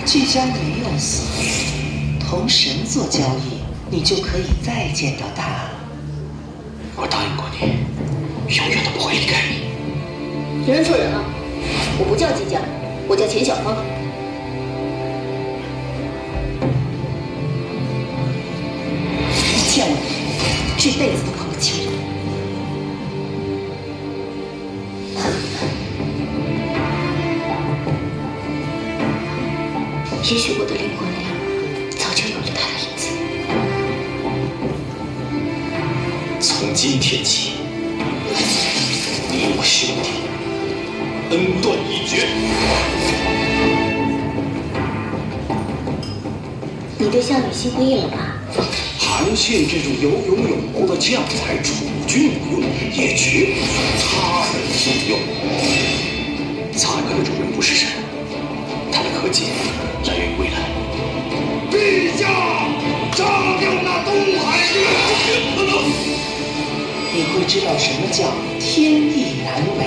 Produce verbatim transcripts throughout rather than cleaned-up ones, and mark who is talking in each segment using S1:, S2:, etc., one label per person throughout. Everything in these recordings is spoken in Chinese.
S1: 巨江没有死，同神做交易，你就可以再见到他。
S2: 我答应过你，永远都不会离开你。
S3: 你认错人了，我不叫巨江，我叫钱小芳。你欠我的，这辈子都还不清楚。 也许我的灵魂里早就有了他的影子。
S2: 从今天起，你我兄弟恩断义绝。
S3: 你对项羽心灰意冷吧？
S2: 韩信这种有勇有谋的将才，楚军不用，也绝不许他人所用。刺客的主人不是神，他的科技。 来源于未来。陛下，杀掉那东海之人，不可能！
S1: 你会知道什么叫天意难违。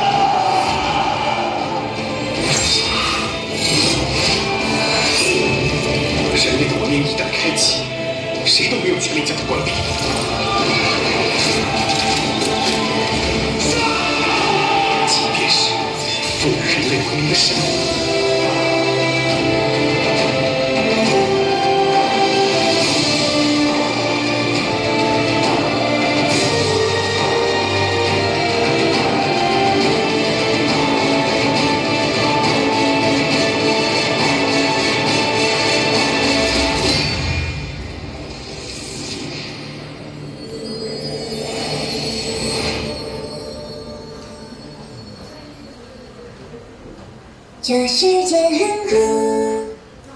S2: 人类的文明一旦开启，谁都没有权利将它关闭。即便是赋予人类文明的神。
S4: 这世界很酷。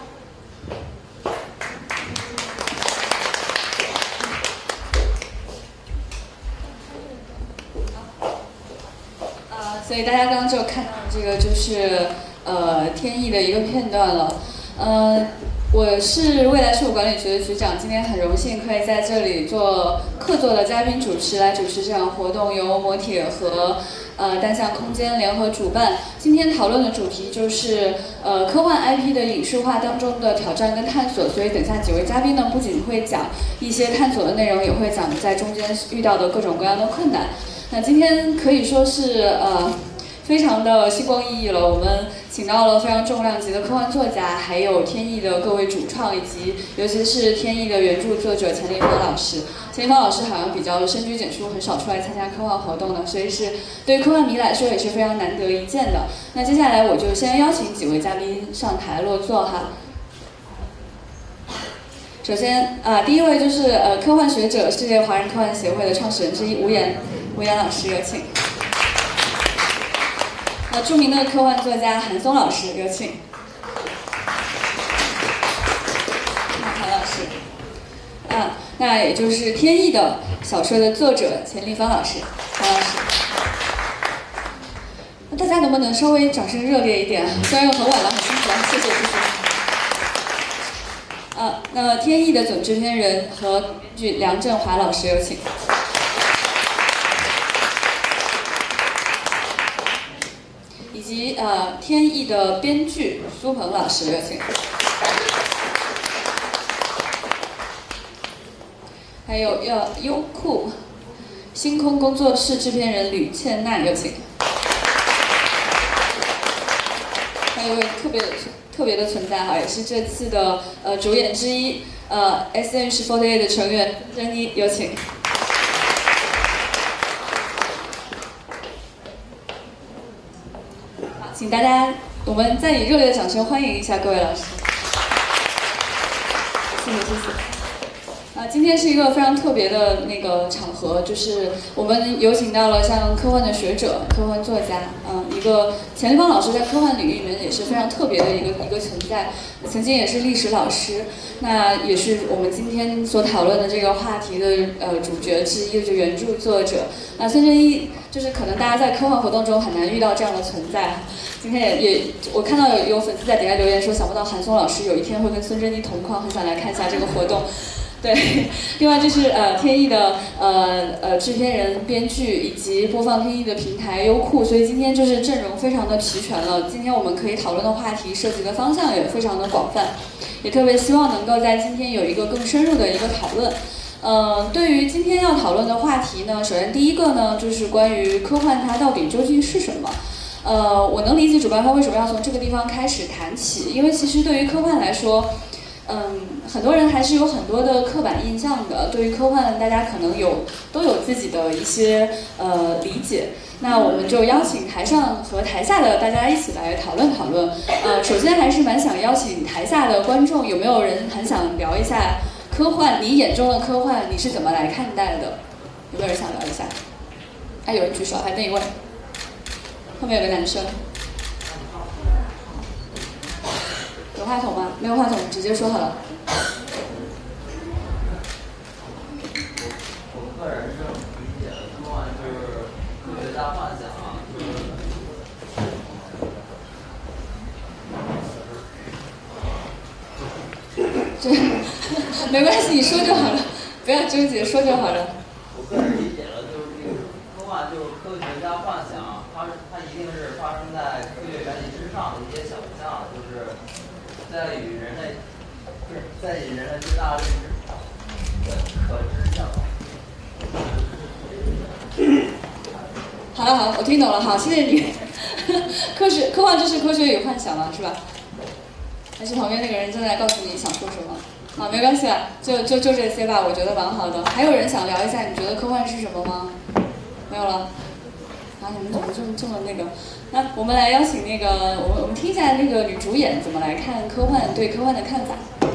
S5: 啊，所以大家刚刚就看到这个就是呃天意的一个片段了，呃。 我是未来事务管理局的局长，今天很荣幸可以在这里做客座的嘉宾主持，来主持这场活动，由摩铁和呃单向空间联合主办。今天讨论的主题就是呃科幻 I P 的影视化当中的挑战跟探索，所以等下几位嘉宾呢，不仅会讲一些探索的内容，也会讲在中间遇到的各种各样的困难。那今天可以说是呃。 非常的星光熠熠了，我们请到了非常重量级的科幻作家，还有天意的各位主创，以及尤其是天意的原著作者钱立芳老师。钱立芳老师好像比较深居简出，很少出来参加科幻活动的，所以是对于科幻迷来说也是非常难得一见的。那接下来我就先邀请几位嘉宾上台落座哈。首先啊、呃，第一位就是呃科幻学者、世界华人科幻协会的创始人之一吴岩，吴岩老师有请。 呃，著名的科幻作家韩松老师，有请。韩老师。啊，那也就是天意的小说的作者钱立芳老师，韩老师。那大家能不能稍微掌声热烈一点？虽然又很晚了，很辛苦了，谢谢谢谢。啊，那天意的总制片人和剧梁振华老师，有请。 以及呃天意的编剧苏鹏老师，有请。还有要优酷星空工作室制片人吕倩娜，有请。还有一位特别特别的存在哈，也是这次的呃主演之一，呃 S H 四十八 的成员珍妮，有请。 请大家，我们再以热烈的掌声欢迎一下各位老师。谢谢谢谢。啊，今天是一个非常特别的那个场合，就是我们有请到了像科幻的学者、科幻作家，嗯，一个钱立芳老师在科幻领域里面也是非常特别的一个一个存在，曾经也是历史老师，那也是我们今天所讨论的这个话题的呃主角之一，就是原著作者。那孙正义就是可能大家在科幻活动中很难遇到这样的存在。今天也也我看到有有粉丝在底下留言说，想不到韩松老师有一天会跟孙正义同框，很想来看一下这个活动。 对，另外就是呃天意的呃呃制片人、编剧以及播放天意的平台优酷，所以今天就是阵容非常的齐全了。今天我们可以讨论的话题涉及的方向也非常的广泛，也特别希望能够在今天有一个更深入的一个讨论。呃，对于今天要讨论的话题呢，首先第一个呢就是关于科幻它到底究竟是什么。呃，我能理解主办方为什么要从这个地方开始谈起，因为其实对于科幻来说，嗯，很多人还是有很多的刻板印象的。对于科幻，大家可能有都有自己的一些呃理解。那我们就邀请台上和台下的大家一起来讨论讨论。呃，首先还是蛮想邀请台下的观众，有没有人很想聊一下科幻？你眼中的科幻你是怎么来看待的？有没有人想聊一下？哎，有人举手，还有那一位。后面有个男生，有话筒吗？没有话筒，直接说好了。
S6: 我个人是这么理解的，科幻就是科学家幻想啊，
S5: 这没关系，你说就好了，不要纠结，说就好了。
S6: 我个人理解了，就是这个科幻就是科学家幻想。它它一定是发生在科学原理之上的一些想象，就是在与人类，就是在与人类最大认知的可知性。
S5: 好了好了，我听懂了，好，谢谢你。科学科幻就是科学与幻想嘛，是吧？还是旁边那个人正在告诉你想说什么？好，没关系啊，就就就这些吧，我觉得蛮好的。还有人想聊一下，你觉得科幻是什么吗？没有了。啊，你们怎么这么这么那个？那我们来邀请那个，我们我们听一下那个女主演怎么来看科幻，对科幻的看法。
S4: 嗯，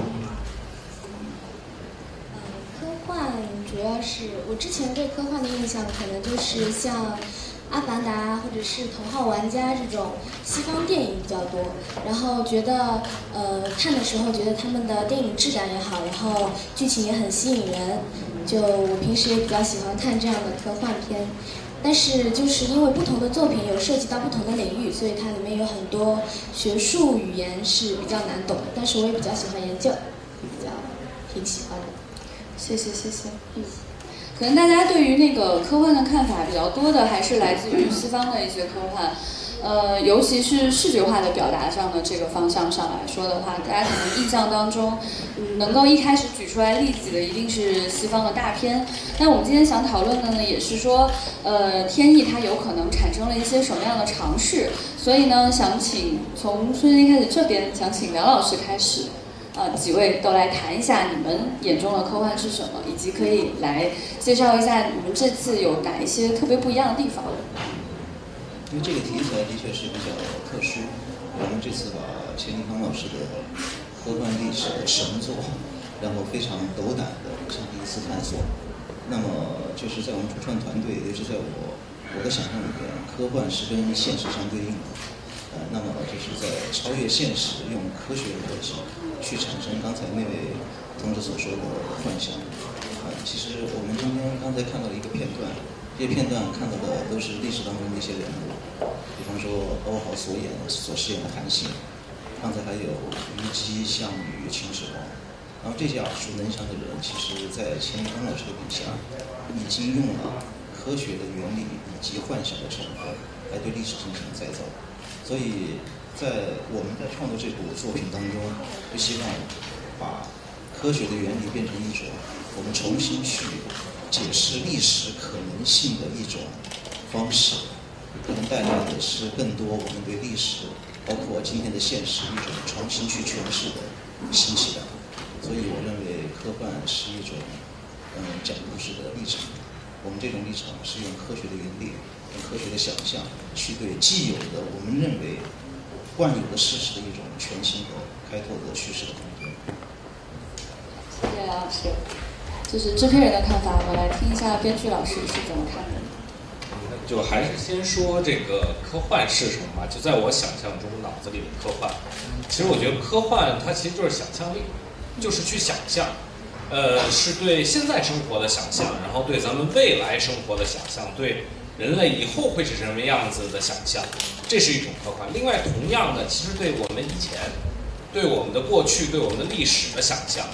S4: 科幻主要是我之前对科幻的印象，可能就是像《阿凡达》或者是《头号玩家》这种西方电影比较多，然后觉得呃看的时候觉得他们的电影质感也好，然后剧情也很吸引人，就我平时也比较喜欢看这样的科幻片。但是就是因为不同的作品有涉及到不同的领域，所以它里面有很多学术语言是比较难懂的。但是我也比较喜欢研究，比较挺喜欢的。
S5: 谢谢谢谢，嗯，可能大家对于那个科幻的看法比较多的，还是来自于西方的一些科幻。呃，尤其是视觉化的表达上的这个方向上来说的话，大家可能印象当中，嗯，能够一开始举出来例子的一定是西方的大片。那我们今天想讨论的呢，也是说，呃，天意它有可能产生了一些什么样的尝试，所以呢，想请从孙军开始这边，想请梁老师开始，呃，几位都来谈一下你们眼中的科幻是什么，以及可以来介绍一下你们这次有哪一些特别不一样的地方。
S7: 因为这个题材的确是比较特殊，我们这次把钱一康老师的科幻历史的神作，然后非常斗胆的进行一次探索。那么就是在我们主创团队，也就是在我我的想象里边，科幻是跟现实相对应的。呃，那么就是在超越现实，用科学逻辑去产生刚才那位同志所说的幻想。啊、呃，其实我们今天刚才看到了一个片段。这些片段看到的都是历史当中的一些人物，比方说欧豪所演所饰演的韩信，刚才还有虞姬、项羽、秦始皇，然后这些耳熟能详的人，其实在钱一康老师的笔下，已经用了科学的原理以及幻想的成分来对历史进行再造。所以在我们在创作这部作品当中，就希望把科学的原理变成一种我们重新去解释历史可能性的一种方式，可能带来的是更多我们对历史，包括今天的现实一种重新去诠释的新奇感。所以我认为科幻是一种嗯讲故事的立场，我们这种立场是用科学的原理，用科学的想象去对既有的我们认为惯有的事实的一种全新的开拓的叙事的空间。
S5: 谢谢梁老师。就是制片人的看法，我来听一下编剧老师是怎么看的。
S8: 就还是先说这个科幻是什么吧。就在我想象中，脑子里的科幻，其实我觉得科幻它其实就是想象力，就是去想象，呃，是对现在生活的想象，然后对咱们未来生活的想象，对人类以后会是什么样子的想象，这是一种科幻。另外，同样的，其实对我们以前，对我们的过去，对我们的历史的想象。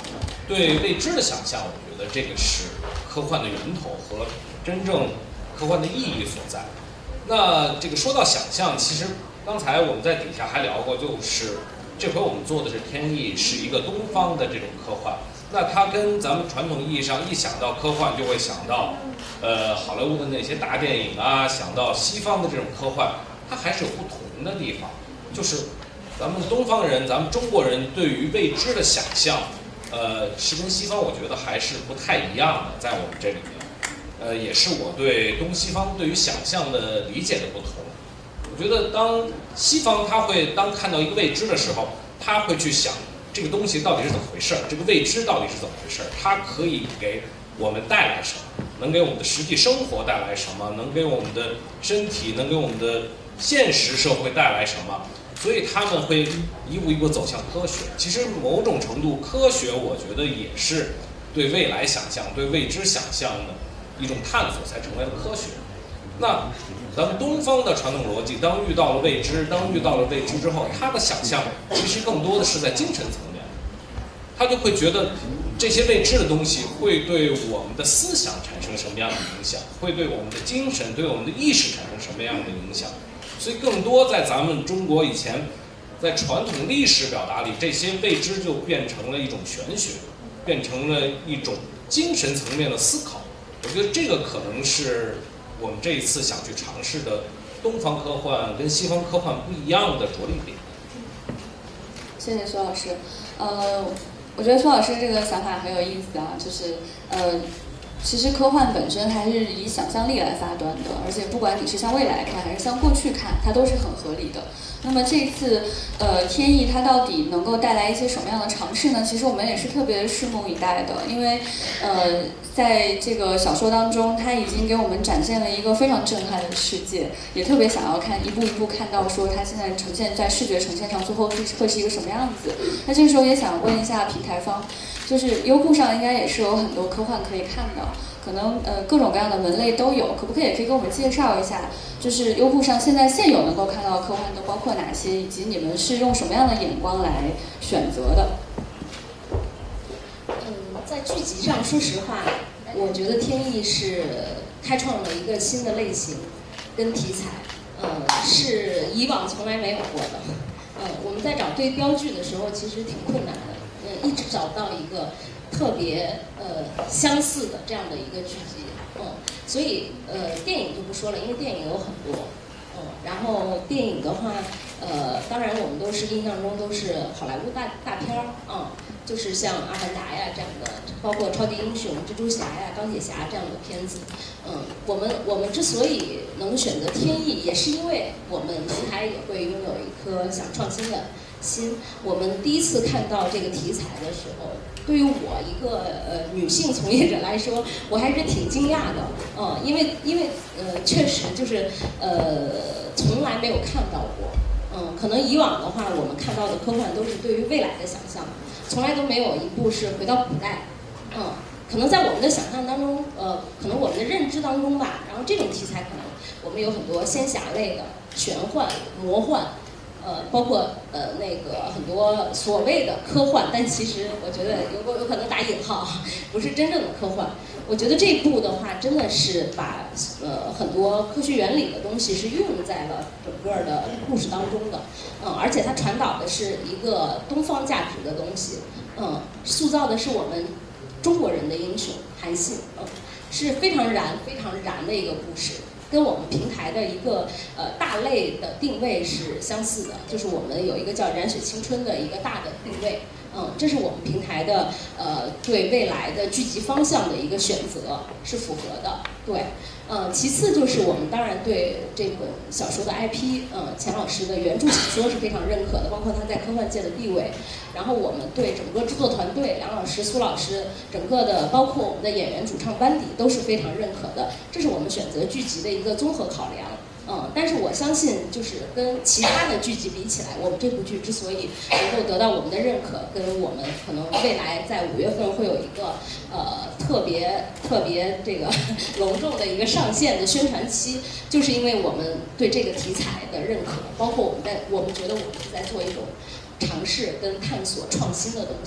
S8: 对未知的想象，我觉得这个是科幻的源头和真正科幻的意义所在。那这个说到想象，其实刚才我们在底下还聊过，就是这回我们做的是天意，是一个东方的这种科幻。那它跟咱们传统意义上一想到科幻，就会想到，呃，好莱坞的那些大电影啊，想到西方的这种科幻，它还是有不同的地方。就是咱们东方人，咱们中国人对于未知的想象，呃，是跟西方我觉得还是不太一样的，在我们这里面。呃，也是我对东西方对于想象的理解的不同。我觉得当西方他会当看到一个未知的时候，他会去想这个东西到底是怎么回事儿，这个未知到底是怎么回事儿，它可以给我们带来什么，能给我们的实际生活带来什么，能给我们的身体，能给我们的现实社会带来什么。所以他们会一步一步走向科学。其实某种程度，科学我觉得也是对未来想象、对未知想象的一种探索才成为了科学。那咱们东方的传统逻辑，当遇到了未知，当遇到了未知之后，他的想象其实更多的是在精神层面，他就会觉得这些未知的东西会对我们的思想产生什么样的影响，会对我们的精神、对我们的意识产生什么样的影响。所以更多在咱们中国以前，在传统历史表达里，这些未知就变成了一种玄学，变成了一种精神层面的思考。我觉得这个可能是我们这一次想去尝试的东方科幻跟西方科幻不一样的着力点。
S5: 谢谢苏老师。呃，我觉得苏老师这个想法很有意思啊，就是呃，其实科幻本身还是以想象力来发端的，而且不管你是向未来看还是向过去看，它都是很合理的。那么这次呃天意它到底能够带来一些什么样的尝试呢？其实我们也是特别拭目以待的，因为呃在这个小说当中，它已经给我们展现了一个非常震撼的世界，也特别想要看一步一步看到说它现在呈现在视觉呈现上最后是会是一个什么样子。那这个时候也想问一下平台方，就是优酷上应该也是有很多科幻可以看的。可能呃各种各样的门类都有，可不可以也可以给我们介绍一下，就是优酷上现在现有能够看到的科幻都包括哪些，以及你们是用什么样的眼光来选择的？
S9: 嗯，在剧集上，说实话，我觉得天意是开创了一个新的类型跟题材，呃，是以往从来没有过的。呃，我们在找对标剧的时候，其实挺困难的，嗯，一直找不到一个特别呃相似的这样的一个剧集，嗯，所以呃电影就不说了，因为电影有很多，嗯，然后电影的话，呃，当然我们都是印象中都是好莱坞大大片儿，啊、嗯，就是像《阿凡达》呀这样的，包括超级英雄、蜘蛛侠呀、钢铁侠这样的片子，嗯，我们我们之所以能选择天意，也是因为我们平台也会拥有一颗想创新的心。我们第一次看到这个题材的时候，对于我一个呃女性从业者来说，我还是挺惊讶的，嗯，因为因为呃确实就是呃从来没有看到过，嗯，可能以往的话我们看到的科幻都是对于未来的想象，从来都没有一部是回到古代，嗯，可能在我们的想象当中，呃，可能我们的认知当中吧，然后这种题材可能我们有很多仙侠类的、玄幻、魔幻。呃，包括呃那个很多所谓的科幻，但其实我觉得有有可能打引号，不是真正的科幻。我觉得这一部的话，真的是把呃很多科学原理的东西是运用在了整个的故事当中的，嗯，而且它传导的是一个东方价值的东西，嗯，塑造的是我们中国人的英雄韩信，嗯，是非常燃、非常燃的一个故事。跟我们平台的一个呃大类的定位是相似的，就是我们有一个叫“燃血青春”的一个大的定位，嗯，这是我们平台的呃对未来的剧集方向的一个选择是符合的，对，呃，其次就是我们当然对这本小说的 I P， 嗯，钱老师的原著小说是非常认可的，包括他在科幻界的地位，然后我们对整个制作团队梁老师、苏老师整个的包括我们的演员主唱班底都是非常认可的，这是我们选择剧集的一个综合考量。嗯，但是我相信，就是跟其他的剧集比起来，我们这部剧之所以能够得到我们的认可，跟我们可能未来在五月份会有一个呃特别特别这个隆重的一个上线的宣传期，就是因为我们对这个题材的认可，包括我们在我们觉得我们是在做一种尝试跟探索创新的东西。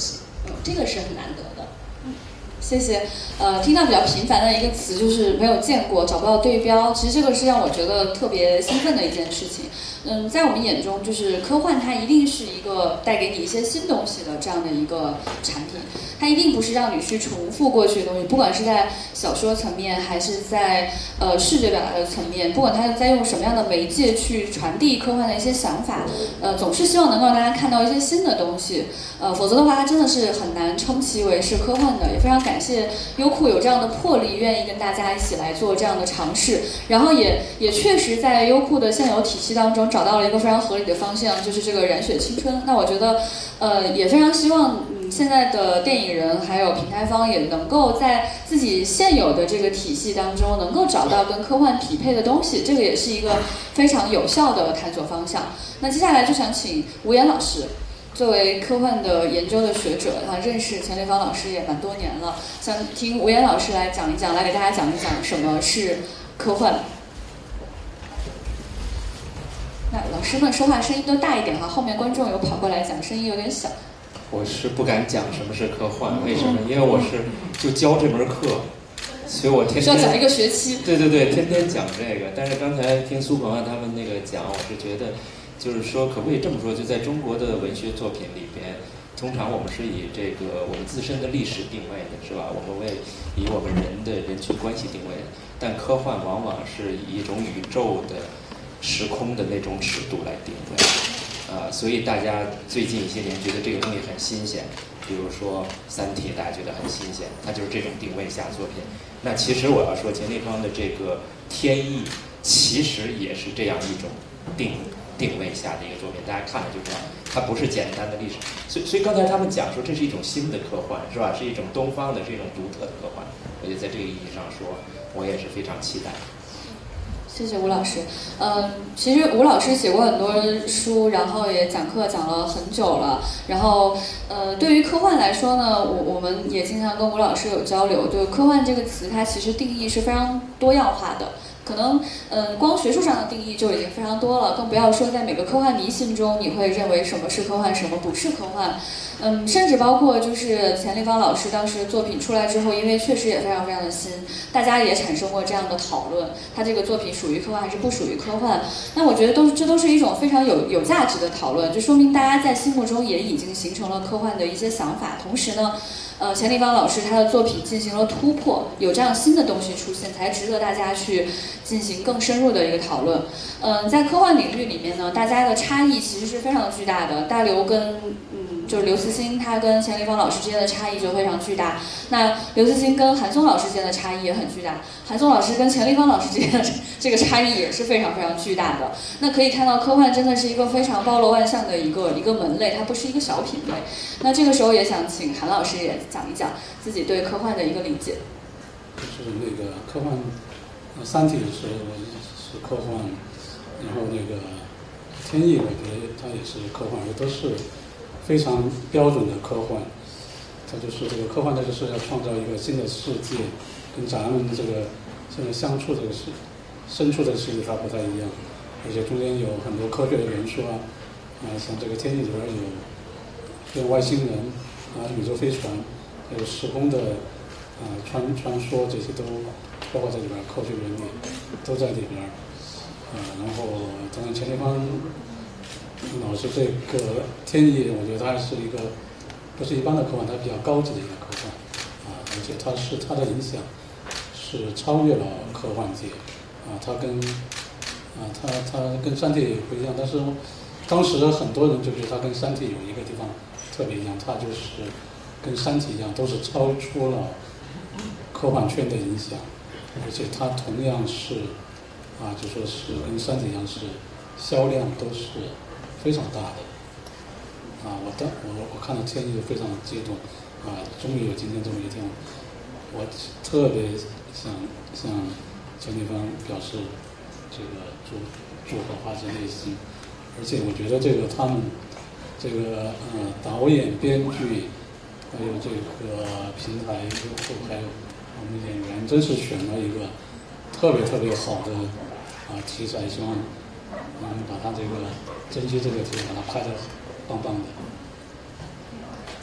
S9: 嗯，这个是很难得的。
S5: 谢谢。呃，听到比较频繁的一个词就是没有见过，找不到对标。其实这个是让我觉得特别兴奋的一件事情。嗯，在我们眼中，就是科幻它一定是一个带给你一些新东西的这样的一个产品，它一定不是让你去重复过去的东西，不管是在小说层面，还是在呃视觉表达的层面，不管它在用什么样的媒介去传递科幻的一些想法，呃，总是希望能够让大家看到一些新的东西。呃，否则的话，它真的是很难称其为是科幻的。也非常感谢优酷有这样的魄力，愿意跟大家一起来做这样的尝试。然后也也确实在优酷的现有体系当中找到了一个非常合理的方向，就是这个燃血青春。那我觉得，呃，也非常希望嗯现在的电影人还有平台方也能够在自己现有的这个体系当中，能够找到跟科幻匹配的东西，这个也是一个非常有效的探索方向。那接下来就想请吴岩老师。作为科幻的研究的学者，啊，认识钱立芳老师也蛮多年了，想听吴岩老师来讲一讲，来给大家讲一讲什么是科幻。那老师们说话声音都大一点哈，后面观众有跑过来讲，声音有点小。
S10: 我是不敢讲什么是科幻，为什么？因为我是就教这门课，所以我天天
S5: 需要讲一个学期。
S10: 对对对，天天讲这个。但是刚才听苏鹏啊他们那个讲，我是觉得。就是说，可不可以这么说？就在中国的文学作品里边，通常我们是以这个我们自身的历史定位的，是吧？我们为以我们人的人群关系定位的。但科幻往往是以一种宇宙的时空的那种尺度来定位，啊、呃，所以大家最近一些年觉得这个东西很新鲜，比如说《三体》，大家觉得很新鲜，它就是这种定位下作品。那其实我要说，钱立芳的这个《天意》其实也是这样一种定位。定位下的一个作品，大家看了就知道，它不是简单的历史。所以，所以刚才他们讲说，这是一种新的科幻，是吧？是一种东方的，是一种独特的科幻。我觉得在这个意义上说，我也是非常期待。
S5: 谢谢吴老师。嗯，其实吴老师写过很多书，然后也讲课讲了很久了。然后，呃，对于科幻来说呢，我我们也经常跟吴老师有交流。对科幻这个词，它其实定义是非常多样化的。可能，嗯，光学术上的定义就已经非常多了，更不要说在每个科幻迷心中，你会认为什么是科幻，什么不是科幻。嗯，甚至包括就是钱立芳老师当时作品出来之后，因为确实也非常非常的新，大家也产生过这样的讨论，他这个作品属于科幻还是不属于科幻？那我觉得都这都是一种非常有有价值的讨论，就说明大家在心目中也已经形成了科幻的一些想法。同时呢，呃，钱立芳老师他的作品进行了突破，有这样新的东西出现，才值得大家去进行更深入的一个讨论。嗯、呃，在科幻领域里面呢，大家的差异其实是非常巨大的。大刘跟嗯，就是刘慈欣他跟钱立芳老师之间的差异就非常巨大。那刘慈欣跟韩松老师之间的差异也很巨大，韩松老师跟钱立芳老师之间的这个差异也是非常非常巨大的。那可以看到，科幻真的是一个非常包罗万象的一个一个门类，它不是一个小品类。那这个时候也想请韩老师也讲一讲自己对科幻的一个理解。
S11: 就是那个科幻，呃，《三体》是是科幻，然后那个《天意》我觉得它也是科幻，也都是非常标准的科幻。它就是这个科幻，它就是要创造一个新的世界，跟咱们这个现在相处这个世身处这个世界它不太一样，而且中间有很多科学的元素啊，啊、呃，像这个《天意》里边有有外星人啊，宇宙飞船，还有时空的。啊、呃，传传说这些都包括在里边，科学原理都在里边。啊、呃，然后当然钱立芳老师这个天意，我觉得它是一个不是一般的科幻，它比较高级的一个科幻。啊、呃，而且它是它的影响是超越了科幻界。啊、呃，它跟啊、呃、它它跟三体不一样，但是当时很多人就觉得它跟三体有一个地方特别一样，它就是跟三体一样，都是超出了科幻圈的影响，而且它同样是啊，就说是跟三体一样，是销量都是非常大的。啊，我当我我看到天意非常激动，啊，终于有今天这么一天，我特别想向钱立芳表示这个祝祝贺，发自内心。而且我觉得这个他们这个呃导演、编剧，还有这个平台、优酷，还有我们演员，真是选了一个特别特别好的啊题材，希望我们把它这个珍惜这个题材，把它拍得棒棒的。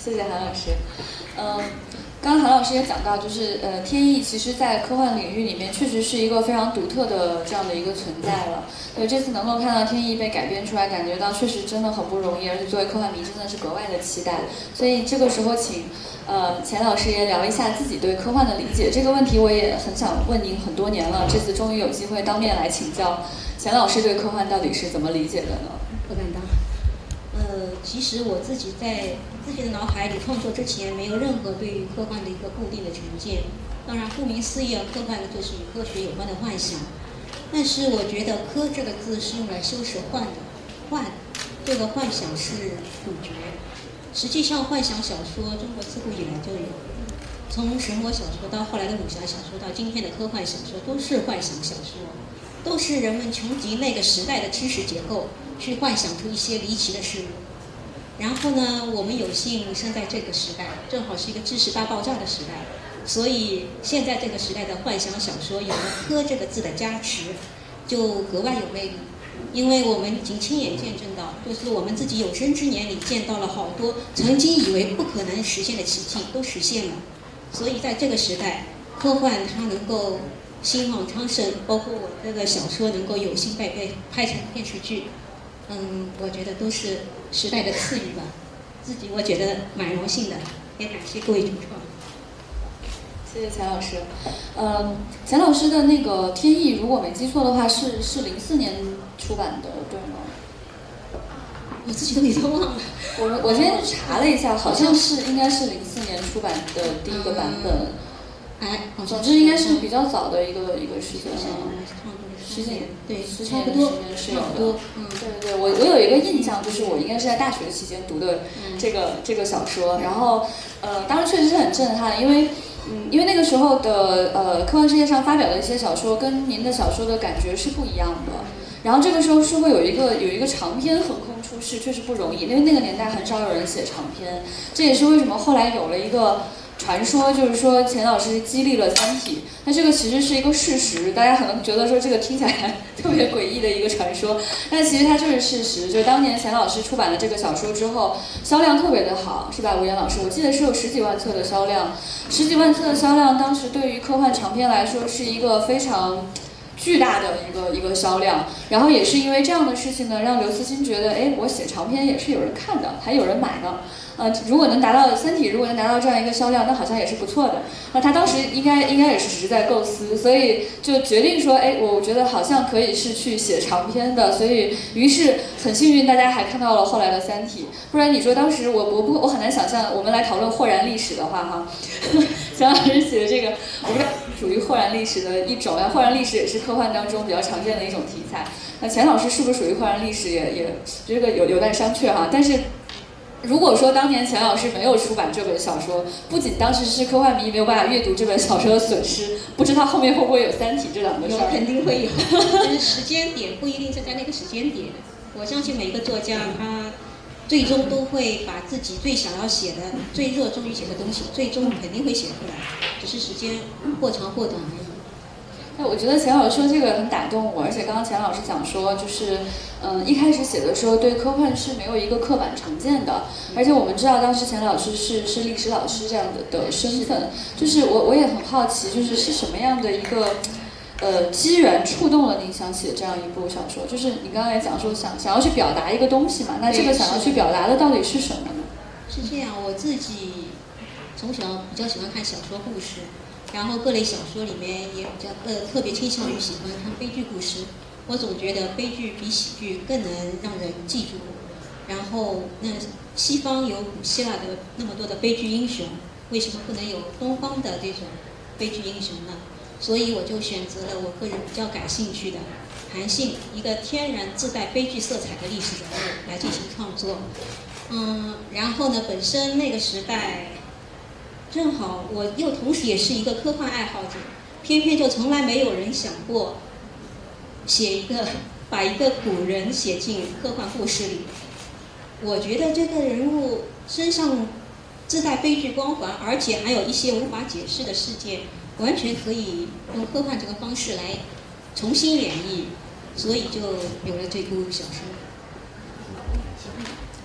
S5: 谢谢韩老师。嗯，刚刚韩老师也讲到，就是呃，天意其实在科幻领域里面确实是一个非常独特的这样的一个存在了。所以这次能够看到天意被改编出来，感觉到确实真的很不容易，而且作为科幻迷真的是格外的期待。所以这个时候请呃钱老师也聊一下自己对科幻的理解。这个问题我也很想问您很多年了，这次终于有机会当面来请教钱老师对科幻到底是怎么理解的呢？
S12: 不敢当。呃，其实我自己在自己的脑海里创作之前，没有任何对于科幻的一个固定的成见。当然，顾名思义啊，科幻就是与科学有关的幻想。但是我觉得“科”这个字是用来修饰“幻”的，“幻”这个幻想是主角。实际上，幻想小说中国自古以来就有，从神魔小说到后来的武侠小说，到今天的科幻小说，都是幻想小说，都是人们穷极那个时代的知识结构，去幻想出一些离奇的事物。然后呢，我们有幸生在这个时代，正好是一个知识大爆炸的时代。所以现在这个时代的幻想小说有了“科”这个字的加持，就格外有魅力。因为我们已经亲眼见证到，就是我们自己有生之年里见到了好多曾经以为不可能实现的奇迹都实现了。所以在这个时代，科幻它能够兴旺昌盛，包括我这个小说能够有幸被被拍成电视剧，嗯，我觉得都是时代的赐予吧。自己我觉得蛮荣幸的，也感谢各位主创。
S5: 谢谢钱老师。嗯，钱老师的那个《天意》，如果没记错的话，是是零四年出版的，对吗？
S12: 我自己都已经忘了。
S5: 我我今天查了一下，好像是应该是零四年出版的第一个版本。
S12: 嗯、哎，
S5: 总之应该是比较早的一个一个时间了。
S12: 十几年，对，
S5: 十
S12: 差不多，
S5: 是有
S12: 的。
S5: 嗯，对对对，我我有一个印象，就是我应该是在大学期间读的这个、嗯、这个小说，然后呃，当时确实是很震撼，因为嗯，因为那个时候的呃科幻世界上发表的一些小说，跟您的小说的感觉是不一样的。然后这个时候是会有一个有一个长篇横空出世，确实不容易，因为那个年代很少有人写长篇，这也是为什么后来有了一个传说，就是说钱老师激励了《三体》，那这个其实是一个事实，大家可能觉得说这个听起来特别诡异的一个传说，但其实它就是事实。就是当年钱老师出版了这个小说之后，销量特别的好，是吧，吴岩老师？我记得是有十几万册的销量，十几万册的销量，当时对于科幻长篇来说是一个非常巨大的一个一个销量，然后也是因为这样的事情呢，让刘慈欣觉得，哎，我写长篇也是有人看的，还有人买呢。呃，如果能达到《三体》，如果能达到这样一个销量，那好像也是不错的。那他当时应该应该也是只是在构思，所以就决定说，哎，我觉得好像可以是去写长篇的。所以，于是很幸运，大家还看到了后来的《三体》。不然你说当时我我不我很难想象，我们来讨论豁然历史的话，哈，钱老师写的这个，我不知道属于豁然历史的一种，然后豁然历史也是科幻当中比较常见的一种题材。那钱老师是不是属于豁然历史也也这个有有待商榷哈，但是。如果说当年钱老师没有出版这本小说，不仅当时是科幻迷没有办法阅读这本小说的损失，不知道后面会不会有《三体》这两个事儿？
S12: 肯定会有，但是时间点不一定是在那个时间点。我相信每一个作家他最终都会把自己最想要写的、最热衷于写的东西，最终肯定会写出来，只是时间或长或短而已。
S5: 哎，我觉得钱老师说这个很打动我，而且刚刚钱老师讲说，就是，嗯，一开始写的时候对科幻是没有一个刻板成见的，而且我们知道当时钱老师是是历史老师这样的的身份，就是我我也很好奇，就是是什么样的一个，呃，机缘触动了您想写这样一部小说？就是你刚刚也讲说想想要去表达一个东西嘛，那这个想要去表达的到底是什么呢？
S12: 是这样，我自己从小比较喜欢看小说故事。然后各类小说里面也比较呃特别倾向于喜欢看悲剧故事，我总觉得悲剧比喜剧更能让人记住。然后那西方有古希腊的那么多的悲剧英雄，为什么不能有东方的这种悲剧英雄呢？所以我就选择了我个人比较感兴趣的韩信，一个天然自带悲剧色彩的历史人物来进行创作。嗯，然后呢，本身那个时代。正好，我又同时也是一个科幻爱好者，偏偏就从来没有人想过写一个把一个古人写进科幻故事里。我觉得这个人物身上自带悲剧光环，而且还有一些无法解释的事件，完全可以用科幻这个方式来重新演绎，所以就有了这部小说。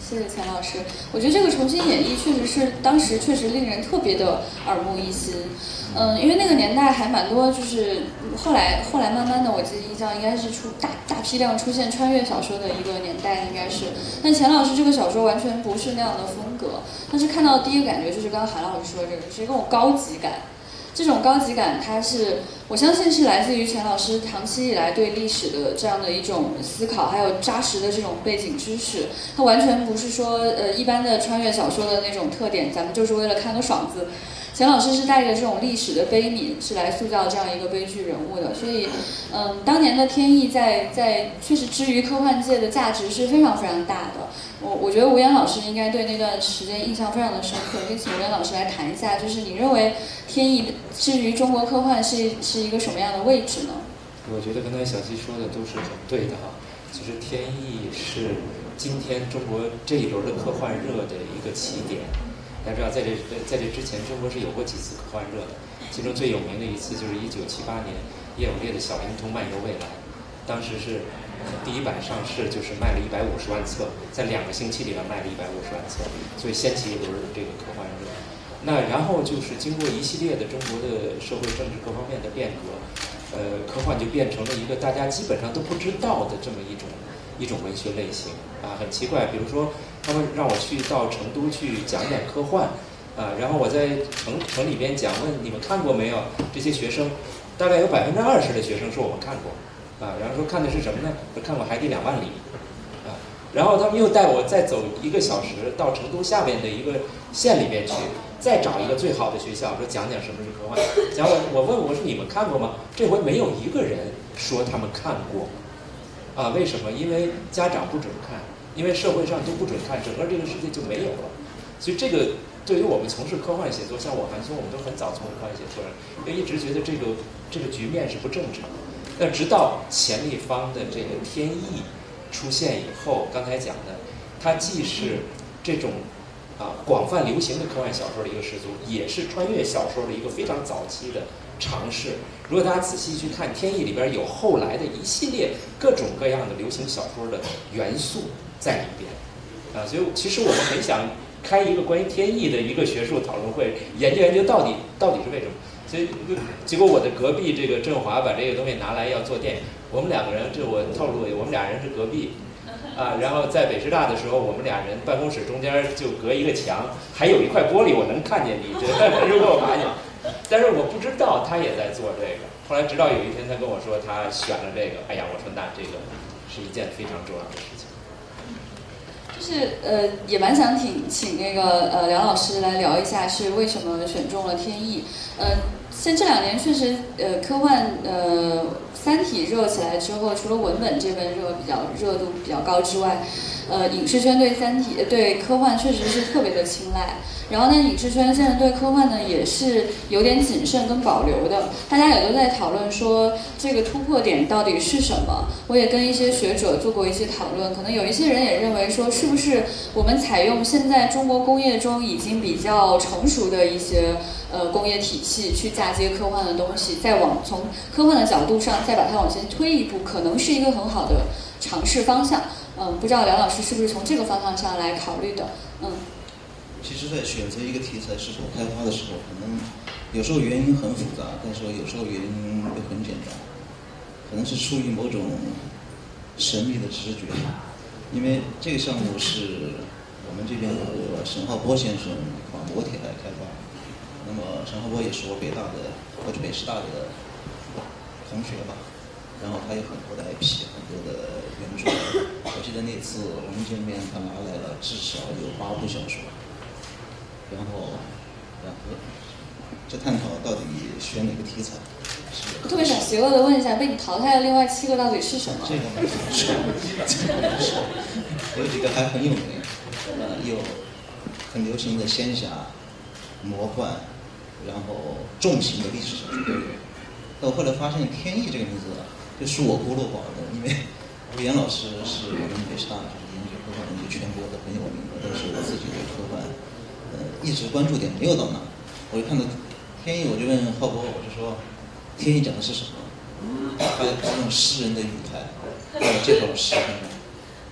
S5: 谢谢钱老师。我觉得这个重新演绎确实是当时确实令人特别的耳目一新。嗯，因为那个年代还蛮多，就是后来后来慢慢的，我记得印象应该是出大大批量出现穿越小说的一个年代，应该是。但钱老师这个小说完全不是那样的风格，但是看到第一个感觉就是刚刚韩老师说的这个，是一种高级感。这种高级感，它是我相信是来自于钱老师长期以来对历史的这样的一种思考，还有扎实的这种背景知识。它完全不是说呃一般的穿越小说的那种特点，咱们就是为了看个爽字。钱老师是带着这种历史的悲悯，是来塑造这样一个悲剧人物的。所以，嗯，当年的天意在在确实之于科幻界的价值是非常非常大的。我我觉得吴岩老师应该对那段时间印象非常的深刻，可以请吴岩老师来谈一下，就是你认为天意至于中国科幻是是一个什么样的位置呢？
S10: 我觉得刚才小溪说的都是很对的哈。其实天意是今天中国这一轮的科幻热的一个起点。大家知道，在这在这之前，中国是有过几次科幻热的，其中最有名的一次就是一九七八年叶永烈的《小灵通漫游未来》，当时是第一版上市，就是卖了一百五十万册，在两个星期里边卖了一百五十万册，所以掀起一轮这个科幻热。那然后就是经过一系列的中国的社会政治各方面的变革，呃，科幻就变成了一个大家基本上都不知道的这么一种一种文学类型啊，很奇怪。比如说，他们让我去到成都去讲讲科幻，啊，然后我在城城里边讲，问你们看过没有？这些学生，大概有百分之二十的学生说我们看过，啊，然后说看的是什么呢？我看过《海底两万里》，啊，然后他们又带我再走一个小时到成都下面的一个县里边去，再找一个最好的学校，说讲讲什么是科幻。讲我我问我说你们看过吗？这回没有一个人说他们看过。啊，为什么？因为家长不准看，因为社会上都不准看，整个这个世界就没有了。所以这个对于我们从事科幻写作，像我、韩松，我们都很早从事科幻写作人，因为一直觉得这个这个局面是不正常。那直到钱立方的这个天意出现以后，刚才讲的，它既是这种啊广泛流行的科幻小说的一个始祖，也是穿越小说的一个非常早期的尝试。如果大家仔细去看，天意里边有后来的一系列各种各样的流行小说的元素在里边，啊，所以其实我们很想开一个关于天意的一个学术讨论会，研究研究到底到底是为什么。所以结果我的隔壁这个振华把这个东西拿来要做电影，我们两个人，这我透露，我们俩人是隔壁。啊，然后在北师大的时候，我们俩人办公室中间就隔一个墙，还有一块玻璃，我能看见你。如果我发现，但是我不知道他也在做这个。后来直到有一天，他跟我说他选了这个，哎呀，我说那这个是一件非常重要的事情。
S5: 就是呃，也蛮想请请那个呃梁老师来聊一下，是为什么选中了天意？呃，像这两年确实呃科幻呃。三体热起来之后，除了文本这本热比较热度比较高之外，呃，影视圈对三体对科幻确实是特别的青睐。然后呢，影视圈现在对科幻呢也是有点谨慎跟保留的，大家也都在讨论说这个突破点到底是什么。我也跟一些学者做过一些讨论，可能有一些人也认为说，是不是我们采用现在中国工业中已经比较成熟的一些呃工业体系去嫁接科幻的东西，再往从科幻的角度上再把它往前推一步，可能是一个很好的尝试方向。嗯，不知道梁老师是不是从这个方向上来考虑的？嗯。
S7: 其实，在选择一个题材是否开发的时候，可能有时候原因很复杂，但是有时候原因又很简单，可能是出于某种神秘的直觉。因为这个项目是我们这边和沈浩波先生仿模铁来开发，那么沈浩波也是我北大的或者北师大的同学吧，然后他有很多的 I P， 很多的原著。我记得那次我们见面，他拿来了至少有八部小说。然后，然后就探讨到底选哪个题材。
S5: 我特别想邪恶的问一下，被你淘汰的另外七个到底是什么？
S7: 这个没说，这个没说。有几个还很有名，呃，有很流行的仙侠、魔幻，然后重型的历史小说都有。但我后来发现天意这个名字就属我孤陋寡闻，因为吴岩老师是我们北师大就是研究科幻研究全国的很有名的，但是我自己对科幻。呃，一直关注点没有到那，我就看到天意，我就问浩博，我就说天意讲的是什么？他他用诗人的语态，给我介绍了十分钟。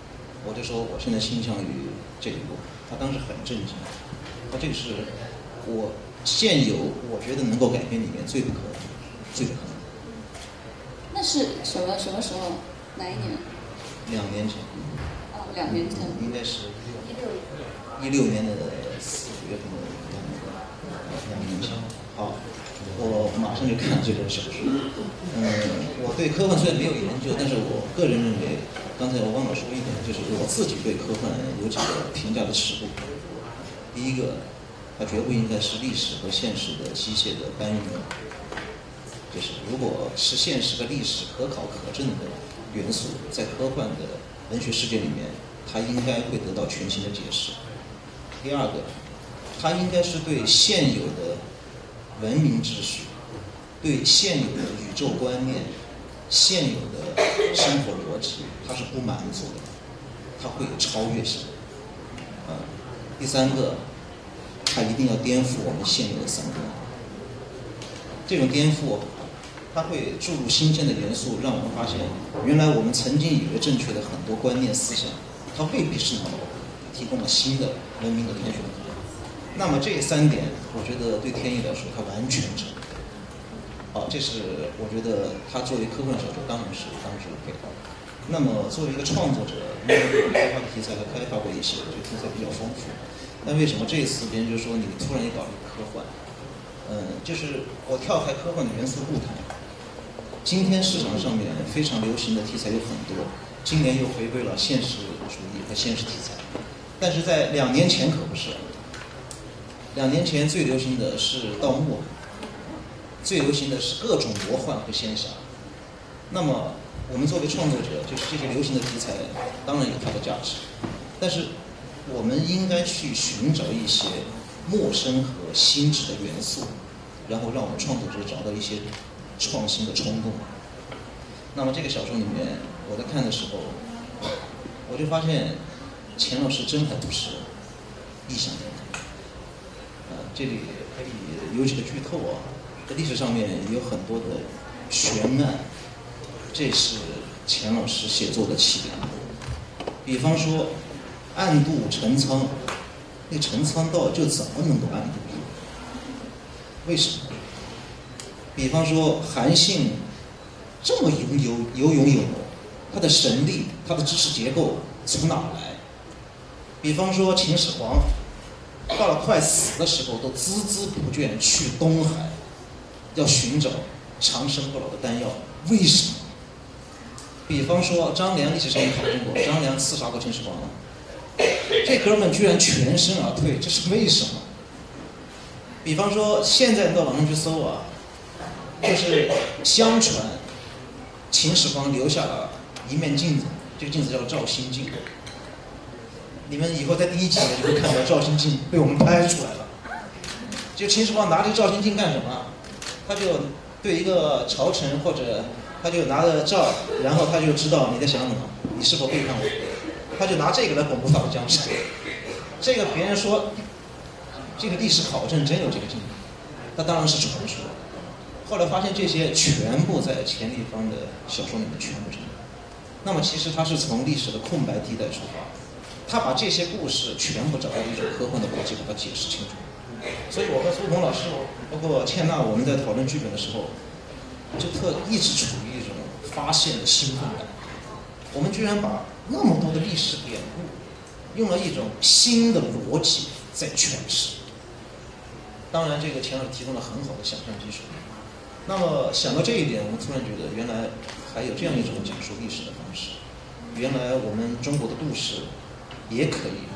S7: 我就说我现在倾向于这一部。他当时很震惊，他这个是我现有我觉得能够改编里面最不可能、最不可能。
S5: 那是什么什么时候？哪一年？
S7: 两年前。
S5: 哦，两年前。
S7: 应该是一六年的四五月份的两年前。好，我马上就看这本小说。嗯，我对科幻虽然没有研究，但是我个人认为，刚才我忘了说一点，就是我自己对科幻有几个评价的尺度。第一个，它绝不应该是历史和现实的机械的搬运。就是如果是现实和历史可考可证的元素，在科幻的文学世界里面，它应该会得到全新的解释。第二个，它应该是对现有的文明秩序、对现有的宇宙观念、现有的生活逻辑，它是不满足的，它会有超越性。啊，第三个，它一定要颠覆我们现有的三观。这种颠覆，它会注入新鲜的元素，让我们发现，原来我们曾经以为正确的很多观念思想，它未必是那么提供了新的文明的通讯。那么这三点，我觉得对天意来说，它完全成功。好，这是我觉得他作为科幻小说当然是当之无愧的。那么作为一个创作者，因为我开发的题材还开发过一些，这题材比较丰富。那为什么这一次别人就说你突然也搞了一个科幻？嗯，就是我跳开科幻的元素不谈。今天市场上面非常流行的题材有很多，今年又回归了现实主义和现实题材，但是在两年前可不是。两年前最流行的是盗墓，最流行的是各种魔幻和仙侠。那么我们作为创作者，就是这些流行的题材，当然有它的价值，但是我们应该去寻找一些陌生和新质的元素，然后让我们创作者找到一些创新的冲动。那么这个小说里面，我在看的时候，我就发现钱老师真还不是异想天开。啊，这里可以有几个剧透啊，在历史上面有很多的悬案，这是钱老师写作的起源。比方说暗度陈仓，那陈仓到就怎么能够暗度？为什么？比方说韩信这么有有有勇有谋，他的神力、他的知识结构从哪来？比方说秦始皇到了快死的时候，都孜孜不倦去东海，要寻找长生不老的丹药，为什么？比方说张良，历史上也考证过，张良刺杀过秦始皇，这哥们居然全身而退，这是为什么？比方说现在到网上去搜啊，就是相传秦始皇留下了一面镜子，这个镜子叫照心镜。你们以后在第一集里面就会看到照心镜被我们拍出来了。就秦始皇拿这个照心镜干什么？他就对一个朝臣或者他就拿着照，然后他就知道你在想什么，你是否背叛我。他就拿这个来巩固他的江山。这个别人说，这个历史考证真有这个镜子，那当然是传说。后来发现这些全部在钱立方的小说里面全部承认。那么其实他是从历史的空白地带出发，他把这些故事全部找到一种科幻的逻辑，把它解释清楚。所以我和苏童老师，包括倩娜，我们在讨论剧本的时候，就特一直处于一种发现的兴奋感。我们居然把那么多的历史典故，用了一种新的逻辑在诠释。当然，这个钱老师提供了很好的想象基础。那么想到这一点，我们突然觉得，原来还有这样一种讲述历史的方式。原来我们中国的故事也可以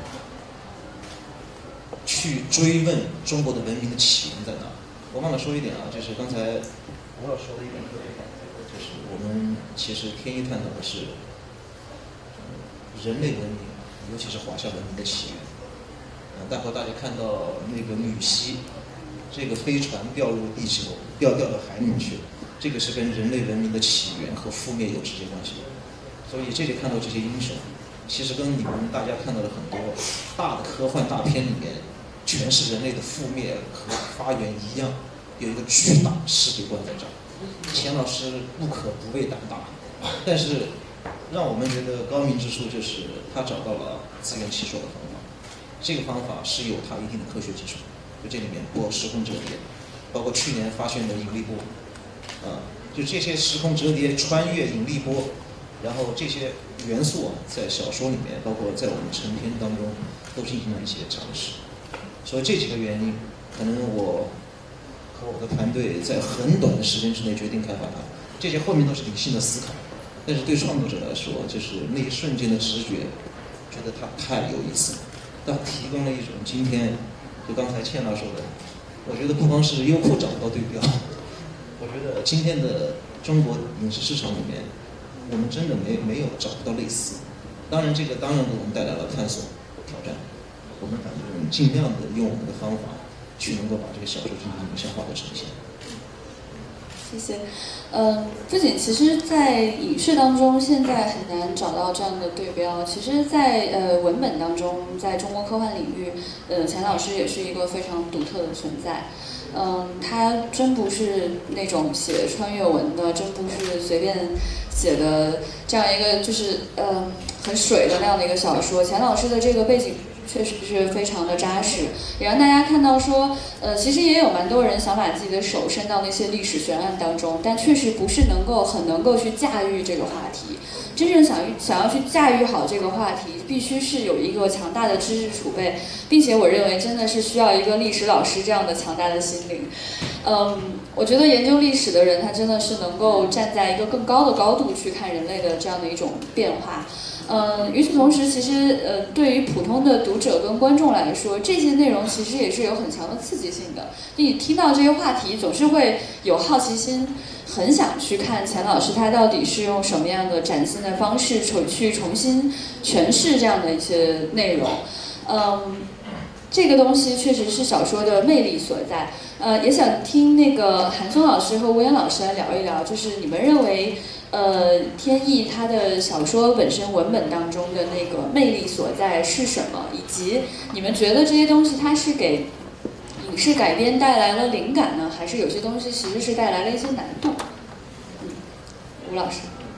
S7: 去追问中国的文明的起源在哪。我忘了说一点啊，就是刚才我要说的一点特别好，就是我们其实天一探讨的是人类文明，尤其是华夏文明的起源。呃，待会大家看到那个女溪，这个飞船掉入地球，掉掉到海里面去，这个是跟人类文明的起源和覆灭有直接关系的。所以这里看到这些英雄，其实跟你们大家看到的很多大的科幻大片里面全是人类的覆灭和发源一样，有一个巨大的世界观在这儿。钱老师不可不畏胆大，但是让我们觉得高明之处就是他找到了自圆其说的方法，这个方法是有它一定的科学基础，就这里面包括时空折叠，包括去年发现的引力波，啊，就这些时空折叠、穿越、引力波，然后这些元素啊，在小说里面，包括在我们成片当中，都进行了一些尝试。所以这几个原因，可能我和我的团队在很短的时间之内决定开发它。这些后面都是理性的思考，但是对创作者来说，就是那一瞬间的直觉，觉得它太有意思了。它提供了一种今天，就刚才倩老说的，我觉得不光是优酷找不到对标，我觉得今天的中国影视市场里面，我们真的没没有找不到类似。当然，这个当然给我们带来了探索挑战。我们反正尽量的用我们的方法，去能够把这个小说进行影像化的呈现。
S5: 谢谢。嗯，不仅其实，在影视当中，现在很难找到这样的对标。其实在，在呃文本当中，在中国科幻领域，呃，钱老师也是一个非常独特的存在。嗯，他真不是那种写穿越文的，真不是随便写的这样一个就是呃很水的那样的一个小说。钱老师的这个背景确实是非常的扎实，也让大家看到说，呃，其实也有蛮多人想把自己的手伸到那些历史悬案当中，但确实不是能够很能够去驾驭这个话题。真正想想要去驾驭好这个话题，必须是有一个强大的知识储备，并且我认为真的是需要一个历史老师这样的强大的心灵。嗯，我觉得研究历史的人，他真的是能够站在一个更高的高度去看人类的这样的一种变化。嗯，与此同时，其实呃，对于普通的读者跟观众来说，这些内容其实也是有很强的刺激性的。你听到这些话题，总是会有好奇心，很想去看钱老师他到底是用什么样的崭新的方式去重新诠释这样的一些内容。嗯，这个东西确实是小说的魅力所在。呃，也想听那个韩松老师和吴岩老师来聊一聊，就是你们认为，呃，天意他的小说本身文本当中的那个魅力所在是什么，以及你们觉得这些东西它是给影视改编带来了灵感呢，还是有些东西其实是带来了一些难度？嗯，吴老师，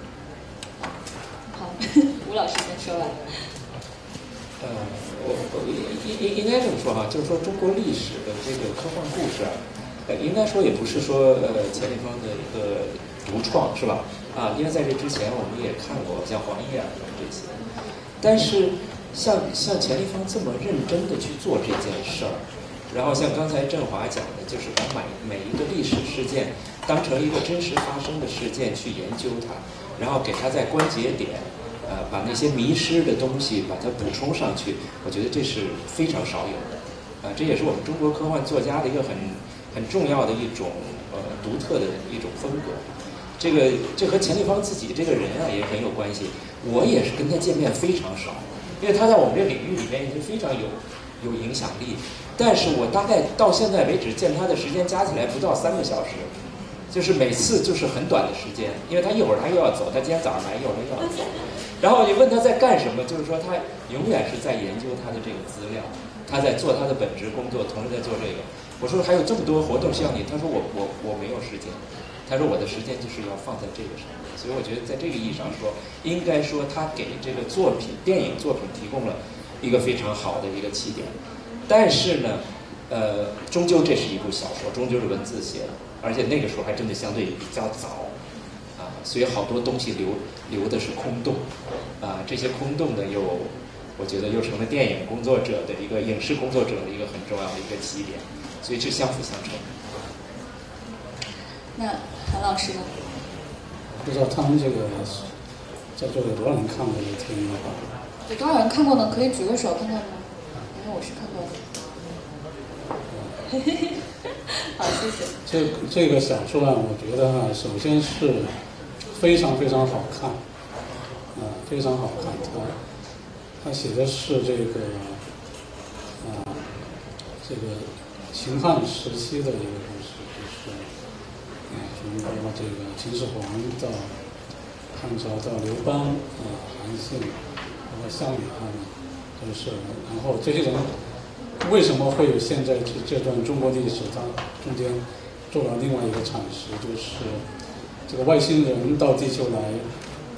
S5: 好，吴老师先说吧。
S10: 呃，我我应应应该这么说哈，就是说中国历史的这个科幻故事啊，呃，应该说也不是说呃钱立芳的一个独创，是吧？啊，因为在这之前我们也看过像黄奕啊这些，但是像像钱立芳这么认真的去做这件事儿，然后像刚才振华讲的，就是把每每一个历史事件当成一个真实发生的事件去研究它，然后给它在关节点。呃，把那些迷失的东西把它补充上去，我觉得这是非常少有的，啊、呃，这也是我们中国科幻作家的一个很很重要的一种呃独特的一种风格。这个这和钱立芳自己这个人啊也很有关系。我也是跟他见面非常少，因为他在我们这领域里面已经非常有有影响力，但是我大概到现在为止见他的时间加起来不到三个小时。就是每次就是很短的时间，因为他一会儿他又要走，他今天早上来，一会儿他又要走。然后你问他在干什么，就是说他永远是在研究他的这个资料，他在做他的本职工作，同时在做这个。我说还有这么多活动需要你，他说我我我没有时间，他说我的时间就是要放在这个上面。所以我觉得在这个意义上说，应该说他给这个作品电影作品提供了一个非常好的一个起点。但是呢，呃，终究这是一部小说，终究是文字写的。而且那个时候还真的相对比较早，啊，所以好多东西留留的是空洞，啊，这些空洞的又，我觉得又成了电影工作者的一个影视工作者的一个很重要的一个起点，所以是相辅相成。
S5: 那韩老师呢？
S11: 不知道他们这个在座有多少人看过这个天意？
S5: 有多少人看过呢？可以举个手看看吗？因为我是看过的。好，谢谢。
S11: 这这个小说啊，我觉得呢，首先是非常非常好看，啊、呃，非常好看。它它写的是这个啊、呃，这个秦汉时期的一个故事，就是啊，从包括这个秦始皇到汉朝到刘邦啊、韩信，包括项羽他们，都是。然后这些人。为什么会有现在这这段中国历史？它中间做了另外一个阐释，就是这个外星人到地球来，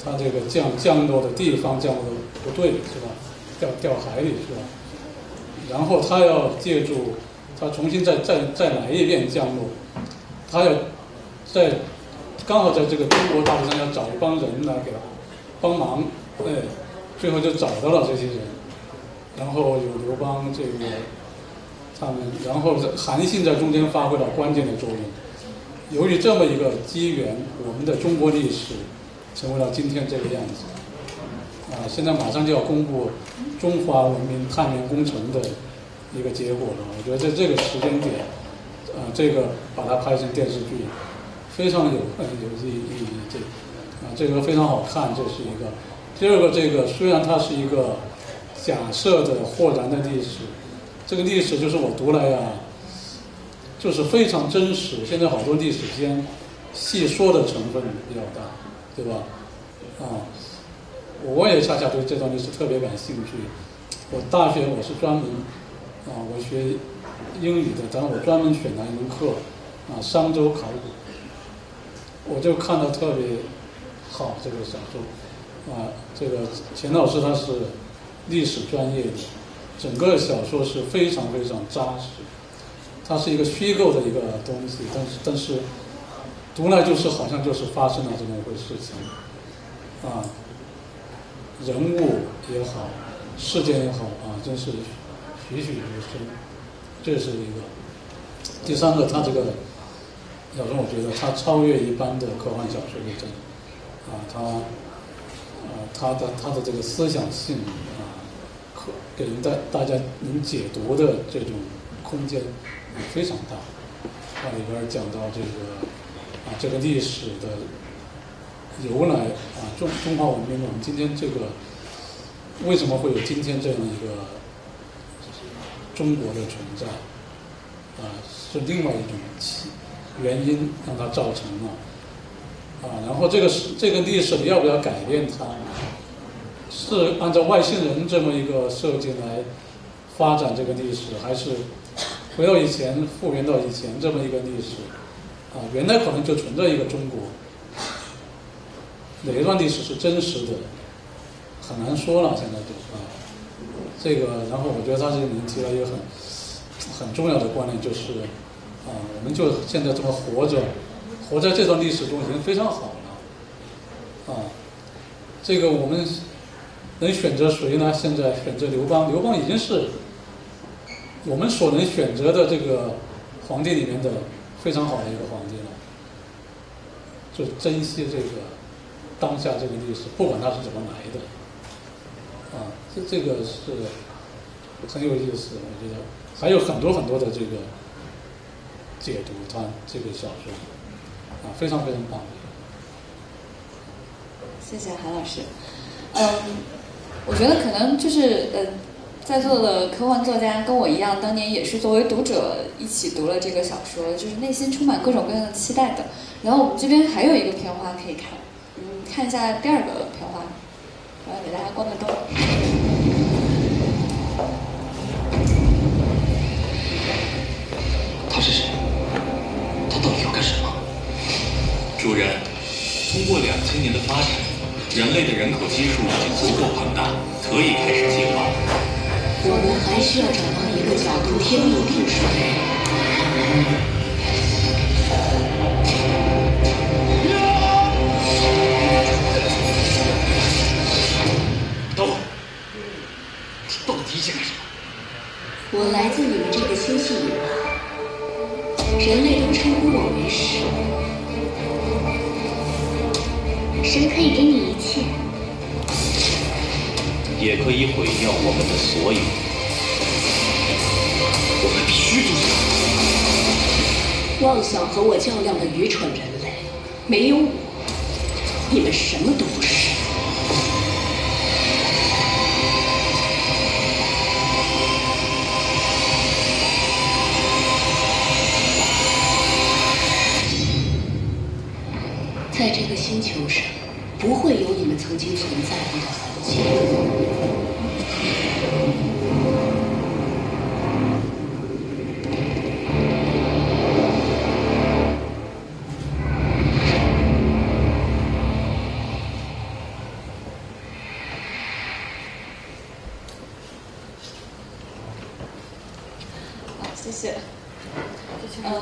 S11: 它这个降降落的地方降落的不对是吧？掉掉海里是吧？然后他要借助他重新再再再来一遍降落，他要在刚好在这个中国大陆上要找一帮人来给他帮忙，哎，最后就找到了这些人，然后有刘邦这个他们，然后韩信在中间发挥了关键的作用。由于这么一个机缘，我们的中国历史成为了今天这个样子。啊，现在马上就要公布中华文明探明工程的一个结果了。我觉得在这个时间点，啊，这个把它拍成电视剧，非常有呃有意意义。这啊，这个非常好看，这是一个。第二个，这个虽然它是一个假设的豁然的历史，这个历史就是我读来啊，就是非常真实。现在好多历史间戏说的成分比较大，对吧？啊。我也恰恰对这段历史特别感兴趣。我大学我是专门啊，我学英语的，但我专门选了一门课啊，商周考古。我就看到特别好这个小说啊，这个钱老师他是历史专业的，整个小说是非常非常扎实。它是一个虚构的一个东西，但是但是读来就是好像就是发生了这么一回事情啊。人物也好，事件也好啊，真是栩栩如生。这是一个。第三个，他这个小说，我觉得他超越一般的科幻小说的这啊，他啊，他的他的这个思想性啊，可给人大大家能解读的这种空间非常大。它里边讲到这个啊，这个历史的由来啊，中中华文明，我们今天这个为什么会有今天这样一个中国的存在啊，是另外一种起原因让它造成了啊，然后这个是这个历史你要不要改变它？是按照外星人这么一个设计来发展这个历史，还是回到以前复原到以前这么一个历史啊？原来可能就存在一个中国。哪一段历史是真实的，很难说了。现在就啊，这个，然后我觉得他这里面提了一个很很重要的观念，就是啊，我们就现在这么活着，活在这段历史中已经非常好了。啊，这个我们能选择谁呢？现在选择刘邦，刘邦已经是我们所能选择的这个皇帝里面的非常好的一个皇帝了。就珍惜这个。当下这个历史，不管它是怎么来的，啊，这这个是很有意思，我觉得还有很多很多的这个解读，它这个小说啊，非常非常棒。
S5: 谢谢韩老师。嗯，我觉得可能就是呃，在座的科幻作家跟我一样，当年也是作为读者一起读了这个小说，就是内心充满各种各样的期待的。然后我们这边还有一个片花可以看。看一下第二个片花，我要给大家关个灯。
S2: 他是谁？他到底要干什么？
S13: 主人，通过两千年的发展，人类的人口基数已经足够庞大，可以开始进化。
S1: 我们还需要找到一个角度天命定数的人。
S2: 刀，你到底想干什么？
S1: 我来自你们这个星系以外，人类都称呼我为神。
S14: 神可以给你一切，
S13: 也可以毁掉我们的所有。
S2: 我们必须阻止。
S1: 妄想和我较量的愚蠢人类，没有我，你们什么都不是。在这个星球上，不会有你们曾经存在过的痕迹。
S5: 谢谢。嗯，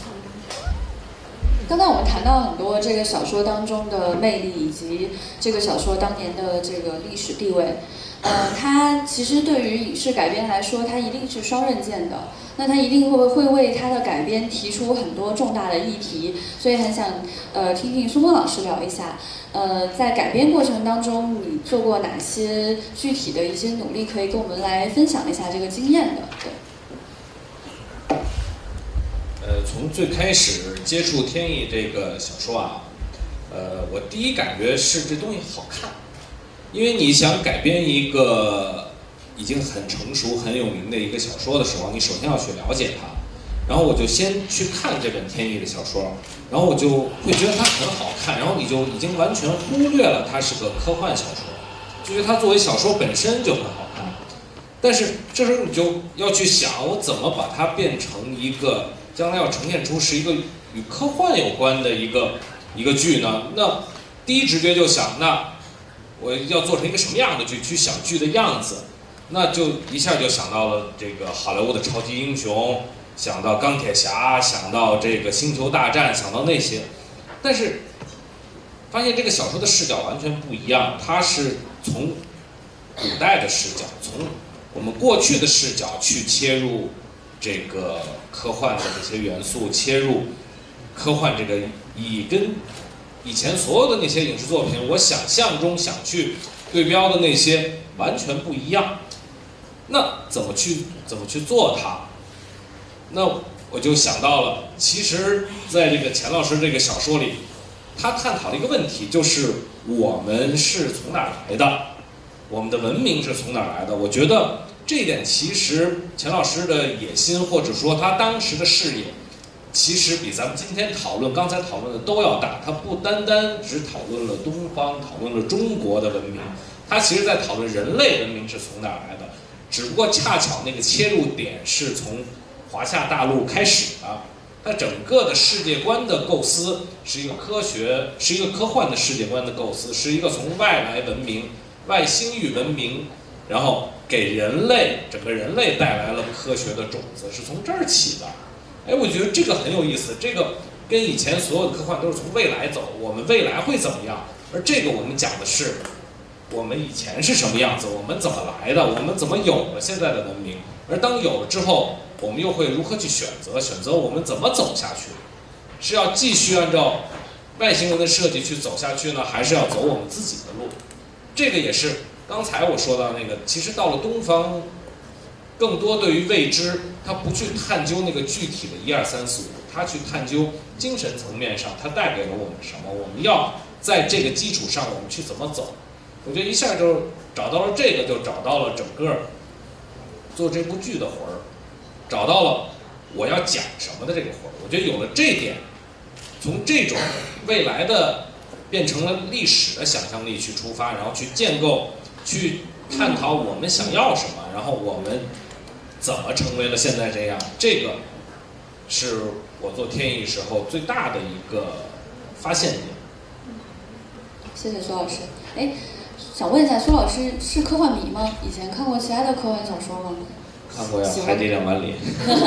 S5: 刚才我们谈到很多这个小说当中的魅力，以及这个小说当年的这个历史地位。呃，它其实对于影视改编来说，它一定是双刃剑的。那它一定会会为它的改编提出很多重大的议题，所以很想呃听听苏峰老师聊一下，呃，在改编过程当中，你做过哪些具体的一些努力，可以跟我们来分享一下这个经验的？对。
S8: 呃，从最开始接触天意这个小说啊，呃，我第一感觉是这东西好看，因为你想改编一个已经很成熟、很有名的一个小说的时候，你首先要去了解它。然后我就先去看这本天意的小说，然后我就会觉得它很好看，然后你就已经完全忽略了它是个科幻小说，就觉得它作为小说本身就很好看。但是这时候你就要去想，我怎么把它变成一个将来要呈现出是一个与科幻有关的一个一个剧呢？那第一直觉就想，那我要做成一个什么样的剧？去想剧的样子。那就一下就想到了这个好莱坞的超级英雄，想到钢铁侠，想到这个星球大战，想到那些，但是发现这个小说的视角完全不一样，它是从古代的视角，从我们过去的视角去切入这个科幻的这些元素，切入科幻这个意义，跟以前所有的那些影视作品我想象中想去对标的那些完全不一样。那怎么去怎么去做它？那我就想到了，其实在这个钱老师这个小说里，他探讨了一个问题，就是我们是从哪儿来的，我们的文明是从哪儿来的。我觉得这一点其实钱老师的野心，或者说他当时的视野，其实比咱们今天讨论刚才讨论的都要大。他不单单只讨论了东方，讨论了中国的文明，他其实在讨论人类文明是从哪儿来的。只不过恰巧那个切入点是从华夏大陆开始的，它整个的世界观的构思是一个科学，是一个科幻的世界观的构思，是一个从外来文明、外星域文明，然后给人类整个人类带来了科学的种子，是从这儿起的。哎，我觉得这个很有意思，这个跟以前所有的科幻都是从未来走，我们未来会怎么样？而这个我们讲的是，我们以前是什么样子，我们怎么来的，我们怎么有了现在的文明，而当有了之后，我们又会如何去选择，选择我们怎么走下去，是要继续按照外星人的设计去走下去呢，还是要走我们自己的路？这个也是刚才我说到那个，其实到了东方，更多对于未知，他不去探究那个具体的一二三四五，他去探究精神层面上它带给了我们什么，我们要在这个基础上我们去怎么走。我觉得一下就找到了这个，就找到了整个做这部剧的魂儿，找到了我要讲什么的这个魂儿。我觉得有了这点，从这种未来的变成了历史的想象力去出发，然后去建构、去探讨我们想要什么，然后我们怎么成为了现在这样。这个是我做天意时候最大的一个发现点。
S5: 谢谢苏老师。哎。想问一下，苏老师是科幻迷吗？以前看过其他的科幻小说吗？
S8: 看过呀，《海底两万里》。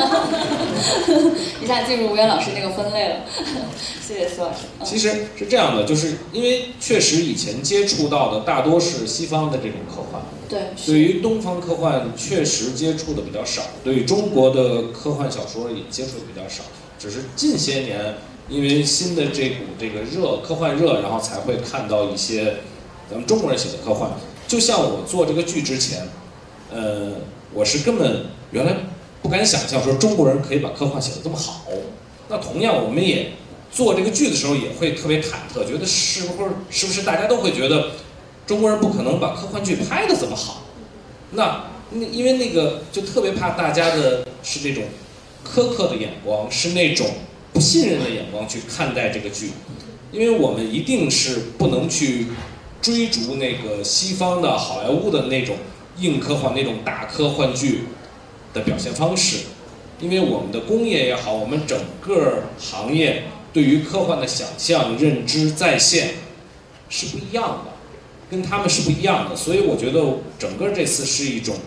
S5: 一下进入吴岩老师那个分类了，谢谢苏老师。
S8: 嗯、其实是这样的，就是因为确实以前接触到的大多是西方的这种科幻，
S5: 对，
S8: 对于东方科幻确实接触的比较少，对于中国的科幻小说也接触的比较少，只是近些年因为新的这股这个热科幻热，然后才会看到一些咱们中国人写的科幻。就像我做这个剧之前，呃，我是根本原来不敢想象说中国人可以把科幻写得这么好。那同样，我们也做这个剧的时候也会特别忐忑，觉得是不是是不是大家都会觉得中国人不可能把科幻剧拍得这么好？那因为那个就特别怕大家的是那种苛刻的眼光，是那种不信任的眼光去看待这个剧，因为我们一定是不能去追逐那个西方的好莱坞的那种硬科幻、那种大科幻剧的表现方式，因为我们的工业也好，我们整个行业对于科幻的想象、认知、再现是不一样的，跟他们是不一样的。所以我觉得整个这次是一种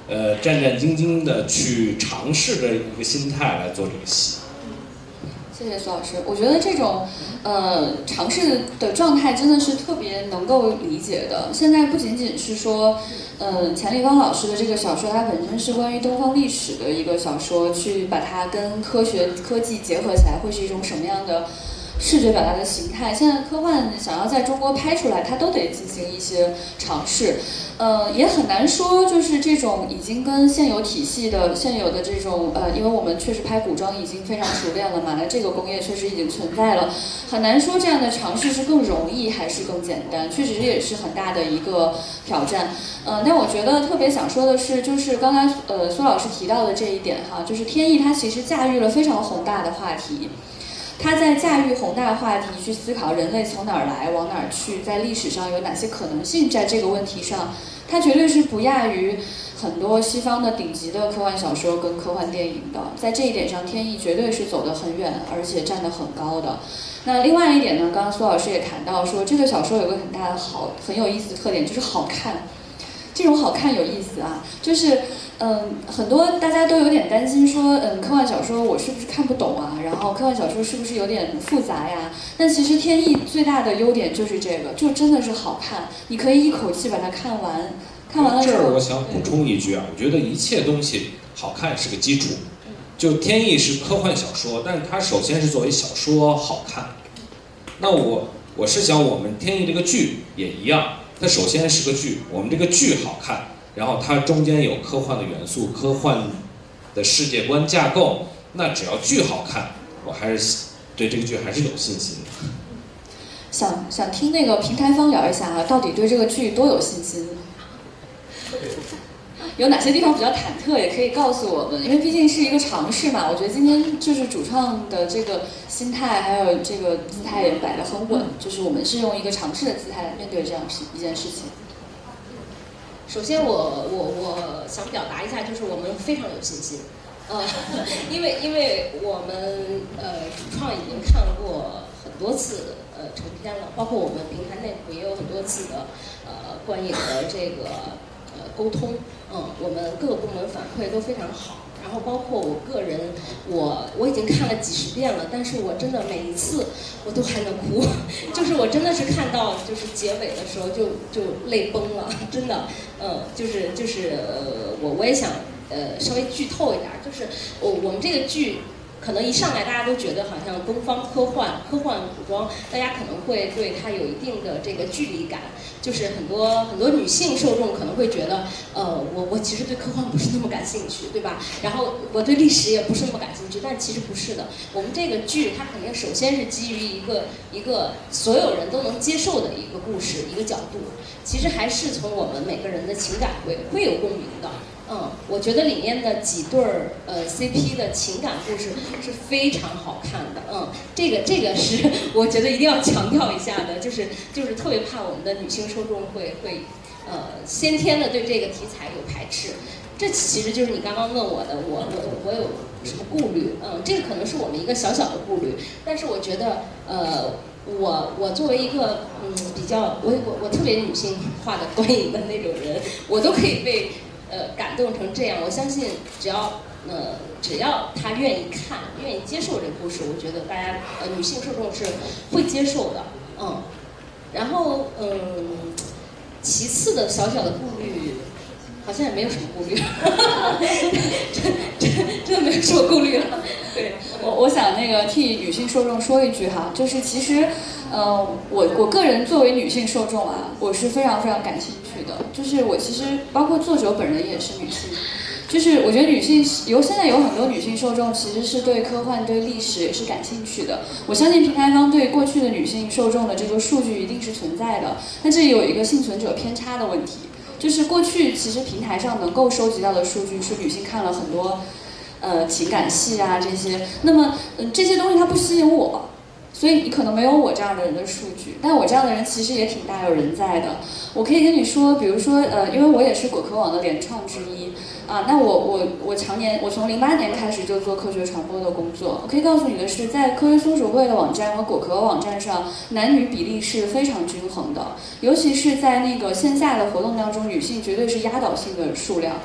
S8: 呃战战兢兢的去尝试的一个心态来做这个戏。
S5: 谢谢苏老师，我觉得这种呃尝试的状态真的是特别能够理解的。现在不仅仅是说，呃，钱立芳老师的这个小说，它本身是关于东方历史的一个小说，去把它跟科学科技结合起来，会是一种什么样的视觉表达的形态？现在科幻想要在中国拍出来，它都得进行一些尝试。呃，也很难说，就是这种已经跟现有体系的、现有的这种呃，因为我们确实拍古装已经非常熟练了嘛，那这个工业确实已经存在了，很难说这样的尝试是更容易还是更简单，确实也是很大的一个挑战。呃，但我觉得特别想说的是，就是刚才呃苏老师提到的这一点哈，就是天意它其实驾驭了非常宏大的话题。他在驾驭宏大话题，去思考人类从哪儿来，往哪儿去，在历史上有哪些可能性，在这个问题上，他绝对是不亚于很多西方的顶级的科幻小说跟科幻电影的。在这一点上，天意绝对是走得很远，而且站得很高的。那另外一点呢，刚刚苏老师也谈到说，这个小说有个很大的好、很有意思的特点，就是好看。这种好看有意思啊，就是，嗯，很多大家都有点担心说，嗯，科幻小说我是不是看不懂啊？然后科幻小说是不是有点复杂呀？但其实天意最大的优点就是这个，就真的是好看，你可以一口气把它看完，看完了之后。
S8: 这儿我想补充一句啊，我觉得一切东西好看是个基础，就天意是科幻小说，但是它首先是作为小说好看。那我我是想我们天意这个剧也一样。它首先是个剧，我们这个剧好看，然后它中间有科幻的元素，科幻的世界观架构，那只要剧好看，我还是对这个剧还是有信心的。
S5: 想想听那个平台方聊一下啊，到底对这个剧多有信心？有哪些地方比较忐忑，也可以告诉我们，因为毕竟是一个尝试嘛。我觉得今天就是主创的这个心态还有这个姿态也摆得很稳，就是我们是用一个尝试的姿态来面对这样一件事情。
S9: 首先我，我我我想表达一下，就是我们非常有信心，呃，因为因为我们呃主创已经看过很多次呃成片了，包括我们平台内部也有很多次的呃观影的这个呃沟通。嗯，我们各个部门反馈都非常好，然后包括我个人，我我已经看了几十遍了，但是我真的每一次我都还能哭，就是我真的是看到就是结尾的时候就就泪崩了，真的，嗯，就是就是呃，我我也想呃稍微剧透一点，就是我我们这个剧。可能一上来大家都觉得好像东方科幻、科幻古装，大家可能会对它有一定的这个距离感。就是很多很多女性受众可能会觉得，呃，我我其实对科幻不是那么感兴趣，对吧？然后我对历史也不是那么感兴趣，但其实不是的。我们这个剧它肯定首先是基于一个一个所有人都能接受的一个故事一个角度，其实还是从我们每个人的情感会会有共鸣的。嗯，我觉得里面的几对儿呃 C P 的情感故事是非常好看的。嗯，这个这个是我觉得一定要强调一下的，就是就是特别怕我们的女性受众会会呃先天的对这个题材有排斥。这其实就是你刚刚问我的，我我我有什么顾虑？嗯，这个可能是我们一个小小的顾虑，但是我觉得呃。我我作为一个嗯比较我我我特别女性化的观影的那种人，我都可以被呃感动成这样。我相信只要呃只要他愿意看，愿意接受这个故事，我觉得大家呃女性受众是会接受的。嗯，然后嗯，其次的小小的顾虑。好像也没有什么顾虑，真真真的没有什么顾虑了。对，
S5: 我我想那个替女性受众说一句哈，就是其实，呃，我我个人作为女性受众啊，我是非常非常感兴趣的。就是我其实包括作者本人也是女性，就是我觉得女性有现在有很多女性受众其实是对科幻、对历史也是感兴趣的。我相信平台方对过去的女性受众的这个数据一定是存在的，但这里有一个幸存者偏差的问题。就是过去其实平台上能够收集到的数据是女性看了很多，呃情感戏啊这些，那么嗯、呃、这些东西它不吸引我，所以你可能没有我这样的人的数据，但我这样的人其实也挺大有人在的。我可以跟你说，比如说呃，因为我也是果壳网的联创之一啊，那我我我常年我从零八年开始就做科学传播的工作。我可以告诉你的是，在科学松鼠会的网站和果壳网站上，男女比例是非常均衡的，尤其是在那个线下的活动当中，女性绝对是压倒性的数量。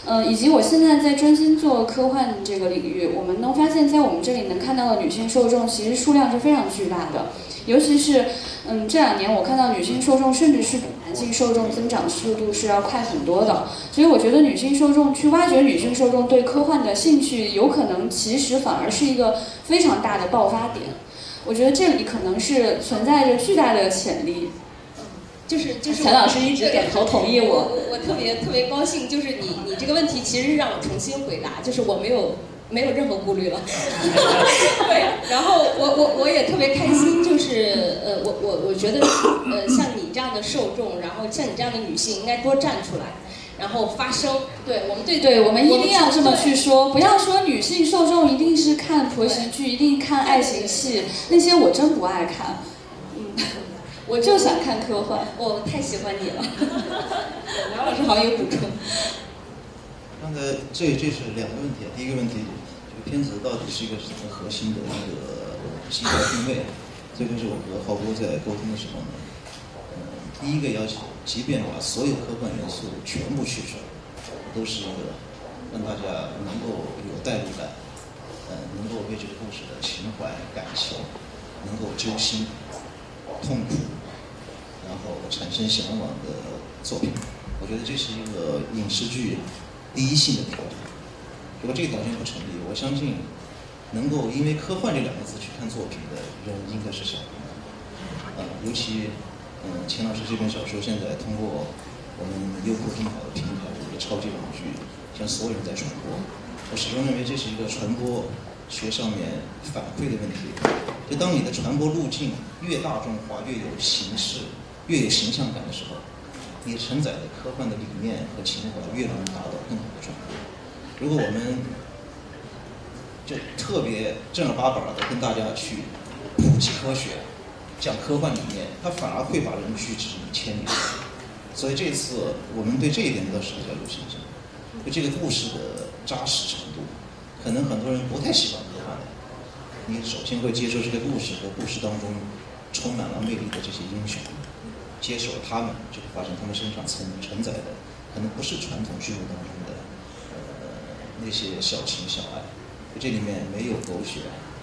S5: 呃，以及我现在在专心做科幻这个领域，我们能发现，在我们这里能看到的女性受众其实数量是非常巨大的，尤其是，嗯，这两年我看到女性受众甚至是比男性受众增长速度是要快很多的，所以我觉得女性受众去挖掘女性受众对科幻的兴趣，有可能其实反而是一个非常大的爆发点。我觉得这里可能是存在着巨大的潜力。
S9: 就是就是
S5: 陈老师一直点头同意我。
S9: 我我特别特别高兴，就是你你这个问题其实让我重新回答，就是我没有没有任何顾虑了。对，然后我我我也特别开心，就是呃我我我觉得呃像你这样的受众，然后像你这样的女性应该多站出来。然后发声，对我们对
S5: 对，我们一定要这么去说，不要说女性受众一定是看婆媳剧，一定看爱情戏，那些我真不爱看。嗯，我就想看科幻。
S9: 我太喜欢你了。梁老师好像有补充。
S7: 刚才这这是两个问题，第一个问题，这个片子到底是一个什么核心的一个基调定位？这个是我和浩波在沟通的时候呢，嗯，第一个要求，即便把所有科幻元素全部去除，都是一个让大家能够有代入感，呃，能够为这个故事的情怀、感情能够揪心、痛苦，然后产生向往的作品。我觉得这是一个影视剧第一性的条件。如果这个条件不成立，我相信能够因为科幻这两个字去看作品的人应该是少数的。呃，尤其嗯，钱老师这本小说现在通过我们优酷更好的平台，这个超级网剧向所有人在传播。我始终认为这是一个传播学上面反馈的问题。就当你的传播路径越大众化、越有形式、越有形象感的时候，你承载的科幻的理念和情怀越能达到更好的传播。如果我们就特别正儿八百的跟大家去普及科学，讲科幻理念，它反而会把人拒之千里。所以这次我们对这一点倒是比较有信心。就这个故事的扎实程度，可能很多人不太喜欢科幻的。你首先会接受这个故事和故事当中充满了魅力的这些英雄，接受了他们，就会发现他们身上承承载的可能不是传统剧目当中的呃那些小情小爱，这里面没有狗血，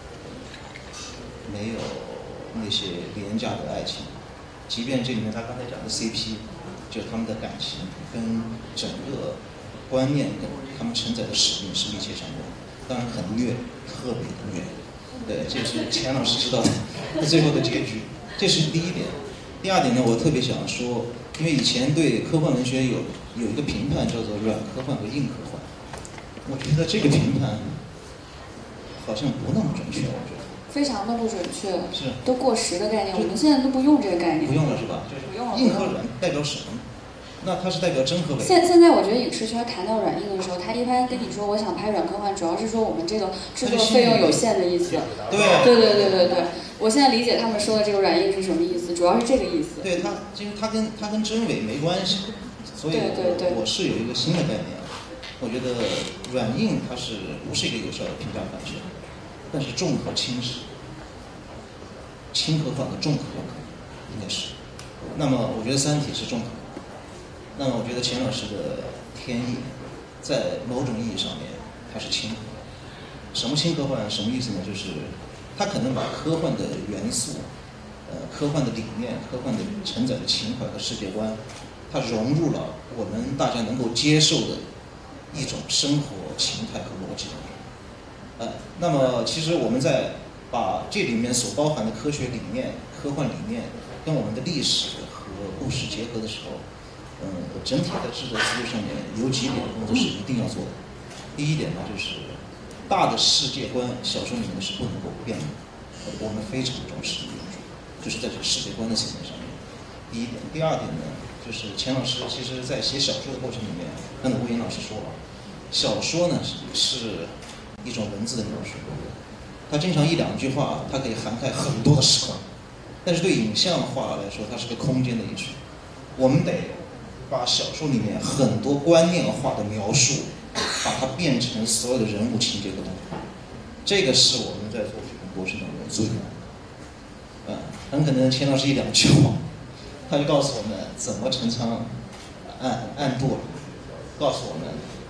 S7: 没有那些廉价的爱情，即便这里面他刚才讲的 C P， 就他们的感情跟整个观念跟他们承载的使命是密切相关，当然很虐，特别的虐。对，这是钱老师知道的最后的结局，这是第一点。第二点呢，我特别想说，因为以前对科幻文学有有一个评判叫做软科幻和硬科幻，我觉得这个评判好像不那么准确，我觉得
S5: 非常的不准确，
S7: 是
S5: 都过时的概念，我们现在都不用这个概念，
S7: 不用了是吧？
S5: 不用了。
S7: 硬和软代表什么？那它是代表真和伪。
S5: 现现在我觉得影视圈谈到软硬的时候，他一般跟你说我想拍软科幻，主要是说我们这个制作费用有限的意思。
S7: 对
S5: 对对对对对，我现在理解他们说的这个软硬是什么意思，主要是这个意思。
S7: 对它，其实它跟它跟真伪没关系，所以
S5: 对对对
S7: 我是有一个新的概念，我觉得软硬它是不是一个有效的评价范式，但是重和轻是轻科幻和重科幻应该是。那么我觉得《三体》是重科幻。那么我觉得钱老师的《天意》在某种意义上面它是轻科幻。什么轻科幻？什么意思呢？就是它可能把科幻的元素、呃科幻的理念、科幻的承载的情怀和世界观，它融入了我们大家能够接受的一种生活情态和逻辑当中。呃，那么其实我们在把这里面所包含的科学理念、科幻理念跟我们的历史和故事结合的时候，嗯，整体在制作思路上面有几点工作是一定要做的。第一点呢，就是大的世界观，小说里面是不能够变的，我们非常重视的一种，就是在这个世界观的层面上面。第一点，第二点呢，就是钱老师其实在写小说的过程里面，刚才吴岩老师说了，小说呢是一种文字的描述，它经常一两句话，它可以涵盖很多的时空，但是对影像化来说，它是个空间的艺术，我们得把小说里面很多观念化的描述，把它变成所有的人物情节的东西。这个是我们在做这个过程当中最难的。嗯，很可能钱老师一两句话，他就告诉我们怎么陈仓暗暗度了，告诉我们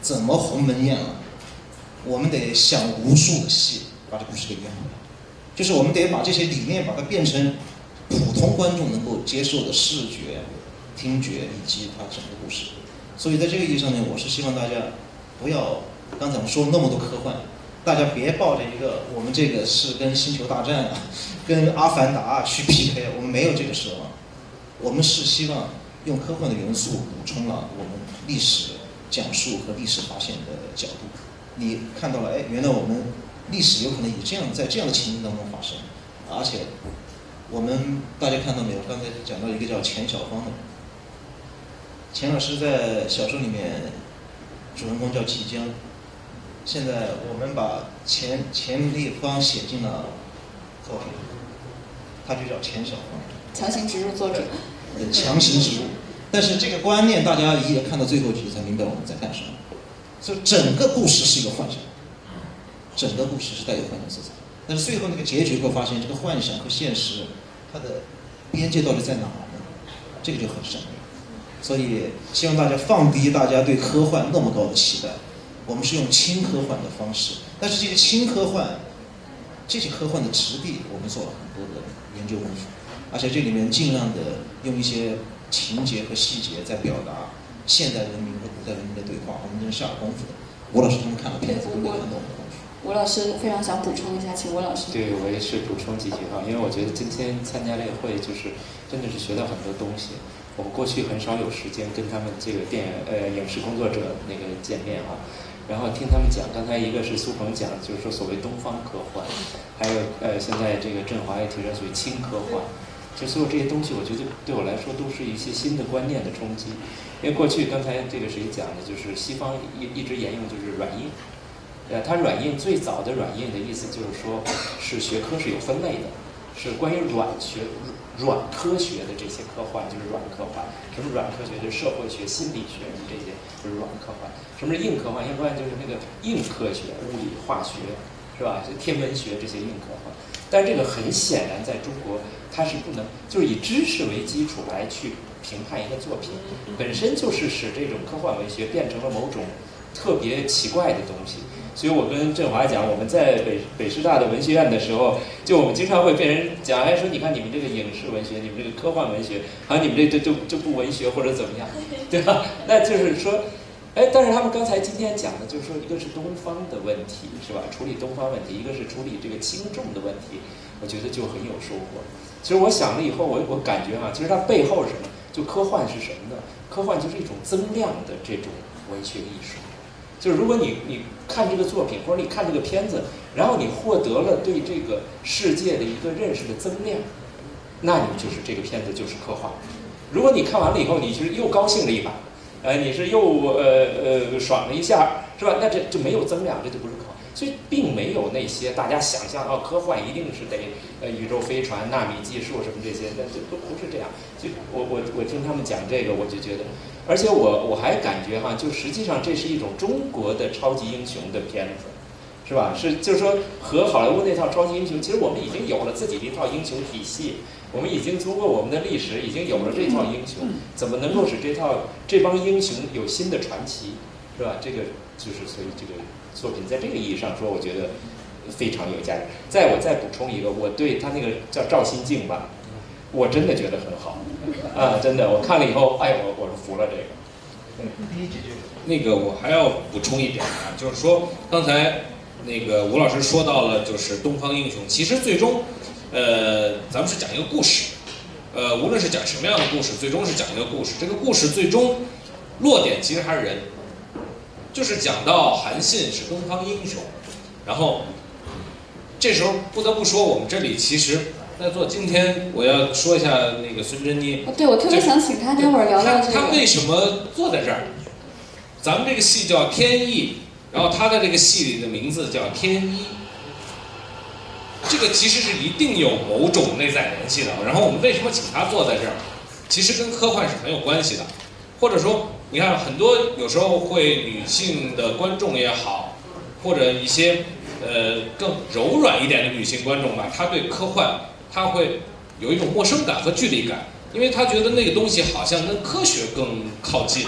S7: 怎么鸿门宴了？我们得想无数的戏，把这故事给圆回来。就是我们得把这些理念，把它变成普通观众能够接受的视觉、听觉以及它整个故事。所以在这个意义上面，我是希望大家不要刚才我们说了那么多科幻，大家别抱着一个我们这个是跟星球大战啊、跟阿凡达啊去 P K， 我们没有这个奢望。我们是希望用科幻的元素补充了我们历史讲述和历史发现的角度。你看到了，哎，原来我们历史有可能以这样在这样的情境当中发生，而且我们大家看到没有？刚才讲到一个叫钱小芳的，钱老师在小说里面主人公叫季江，现在我们把钱钱立芳写进了作品，他就叫钱小芳，
S5: 强行植入作者，
S7: 呃，强行植入。但是这个观念，大家也看到最后集才明白我们在干什么。所以整个故事是一个幻想，整个故事是带有幻想色彩。但是最后那个结局会发现，这个幻想和现实它的边界到底在哪儿呢？这个就很神秘。所以希望大家放低大家对科幻那么高的期待，我们是用轻科幻的方式。但是这些轻科幻，这些科幻的质地，我们做了很多的研究功夫，而且这里面尽量的用一些情节和细节在表达现代文明和古代文明的对话，我们真是下了功夫的。吴老师他们看了片子都没看懂的功夫。
S5: 吴老师非常想补充一下，请吴老师。
S10: 对，我也是补充几句哈，因为我觉得今天参加这个会，就是真的是学到很多东西。我们过去很少有时间跟他们这个电呃影视工作者那个见面哈，然后听他们讲，刚才一个是苏鹏讲，就是说所谓东方科幻，还有呃现在这个振华也提出所谓轻科幻。就所有这些东西，我觉得对我来说都是一些新的观念的冲击。因为过去刚才这个谁讲的，就是西方一一直沿用就是软硬，呃，它软硬最早的软硬的意思就是说是学科是有分类的，是关于软学软科学的这些科幻就是软科幻。什么软科学？就是社会学、心理学这些就是软科幻。什么是硬科幻？硬科幻就是那个硬科学，物理、化学，是吧？就天文学这些硬科幻。但这个很显然，在中国它是不能，就是以知识为基础来去评判一个作品，本身就是使这种科幻文学变成了某种特别奇怪的东西。所以我跟振华讲，我们在北北师大的文学院的时候，就我们经常会被人讲，哎，说你看你们这个影视文学，你们这个科幻文学，好像你们这这就就不文学或者怎么样，对吧？那就是说。哎，但是他们刚才今天讲的，就是说，一个是东方的问题，是吧？处理东方问题，一个是处理这个轻重的问题，我觉得就很有收获。其实我想了以后，我我感觉哈、啊，其实它背后是什么？就科幻是什么呢？科幻就是一种增量的这种文学艺术。就是如果你你看这个作品，或者你看这个片子，然后你获得了对这个世界的一个认识的增量，那你就是这个片子就是科幻。如果你看完了以后，你是又高兴了一把。呃，你是又呃呃爽了一下，是吧？那这就没有增量，这就不是科幻。所以并没有那些大家想象哦，科幻一定是得呃宇宙飞船、纳米技术什么这些，那这都不是这样。就我我我听他们讲这个，我就觉得，而且我我还感觉哈，就实际上这是一种中国的超级英雄的片子，是吧？是就是说和好莱坞那套超级英雄，其实我们已经有了自己的一套英雄体系。我们已经通过我们的历史，已经有了这套英雄，怎么能够使这套这帮英雄有新的传奇，是吧？这个就是所以这个作品在这个意义上说，我觉得非常有价值。再我再补充一个，我对他那个叫赵新静吧，我真的觉得很好啊，真的，我看了以后，哎，我我是服了这个。
S8: 嗯，那个我还要补充一点啊，就是说刚才那个吴老师说到了，就是东方英雄，其实最终。呃，咱们是讲一个故事，呃，无论是讲什么样的故事，最终是讲一个故事。这个故事最终落点其实还是人，就是讲到韩信是东方英雄，然后这时候不得不说，我们这里其实在座今天我要说一下那个孙珍妮。
S5: 哦，对，我特别想请他待会儿聊聊这个。
S8: 他为什么坐在这儿？咱们这个戏叫《天意》，然后他的这个戏里的名字叫《天一》。这个其实是一定有某种内在联系的。然后我们为什么请他坐在这儿？其实跟科幻是很有关系的。或者说，你看很多有时候会女性的观众也好，或者一些呃更柔软一点的女性观众吧，她对科幻她会有一种陌生感和距离感，因为她觉得那个东西好像跟科学更靠近，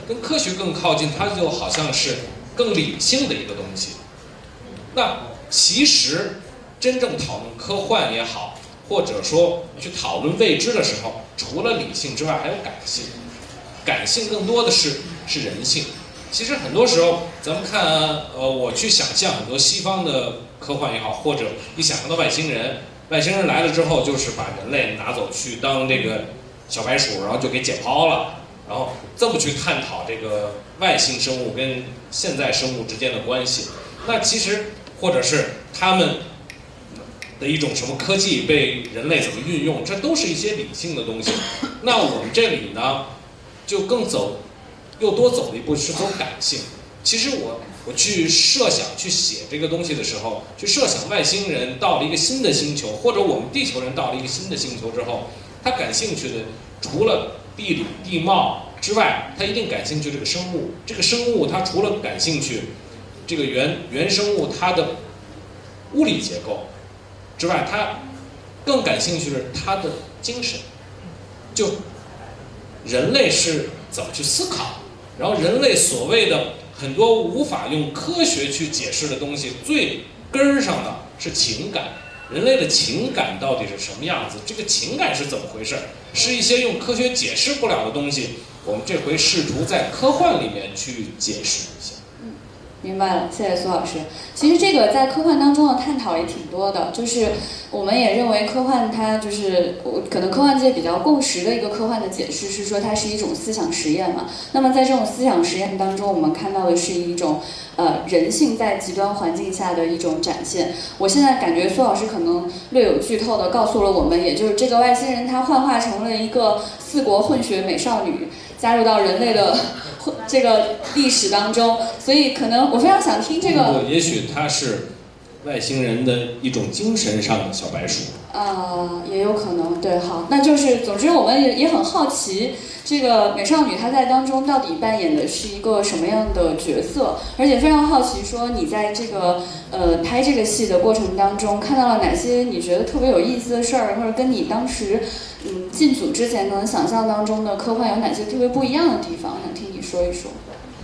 S8: 跟科学更靠近，它就好像是更理性的一个东西。那其实真正讨论科幻也好，或者说去讨论未知的时候，除了理性之外，还有感性。感性更多的是是人性。其实很多时候，咱们看，呃，我去想象很多西方的科幻也好，或者一想象到外星人，外星人来了之后，就是把人类拿走去当这个小白鼠，然后就给解剖了，然后这么去探讨这个外星生物跟现在生物之间的关系。那其实或者是他们的一种什么科技被人类怎么运用，这都是一些理性的东西。那我们这里呢，就更走又多走了一步，是走感性。其实我我去设想去写这个东西的时候，去设想外星人到了一个新的星球，或者我们地球人到了一个新的星球之后，他感兴趣的除了地理地貌之外，他一定感兴趣这个生物。这个生物它除了感兴趣这个原原生物它的物理结构之外，他更感兴趣的是他的精神。就人类是怎么去思考，然后人类所谓的很多无法用科学去解释的东西，最根儿上的是情感。人类的情感到底是什么样子？这个情感是怎么回事？是一些用科学解释不了的东西，我们这回试图在科幻里面去解释一下。
S5: 明白了，谢谢苏老师。其实这个在科幻当中的探讨也挺多的，就是我们也认为科幻它就是可能科幻界比较共识的一个科幻的解释是说它是一种思想实验嘛。那么在这种思想实验当中，我们看到的是一种呃人性在极端环境下的一种展现。我现在感觉苏老师可能略有剧透的告诉了我们，也就是这个外星人他幻化成了一个四国混血美少女，加入到人类的这个历史当中，所以可能我非常想听这个。
S8: 也许它是外星人的一种精神上的小白鼠。
S5: 呃，也有可能，对，好，那就是总之我们也也很好奇，这个美少女她在当中到底扮演的是一个什么样的角色，而且非常好奇说你在这个呃拍这个戏的过程当中看到了哪些你觉得特别有意思的事儿，或者跟你当时嗯进组之前可能想象当中的科幻有哪些特别不一样的地方，想听你说一说。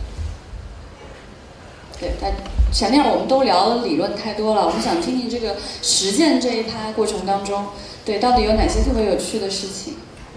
S5: 对，但前面我们都聊理论太多了，我们想听听这个实践这一趴过程当中，对，到底有哪些特别有趣的事情？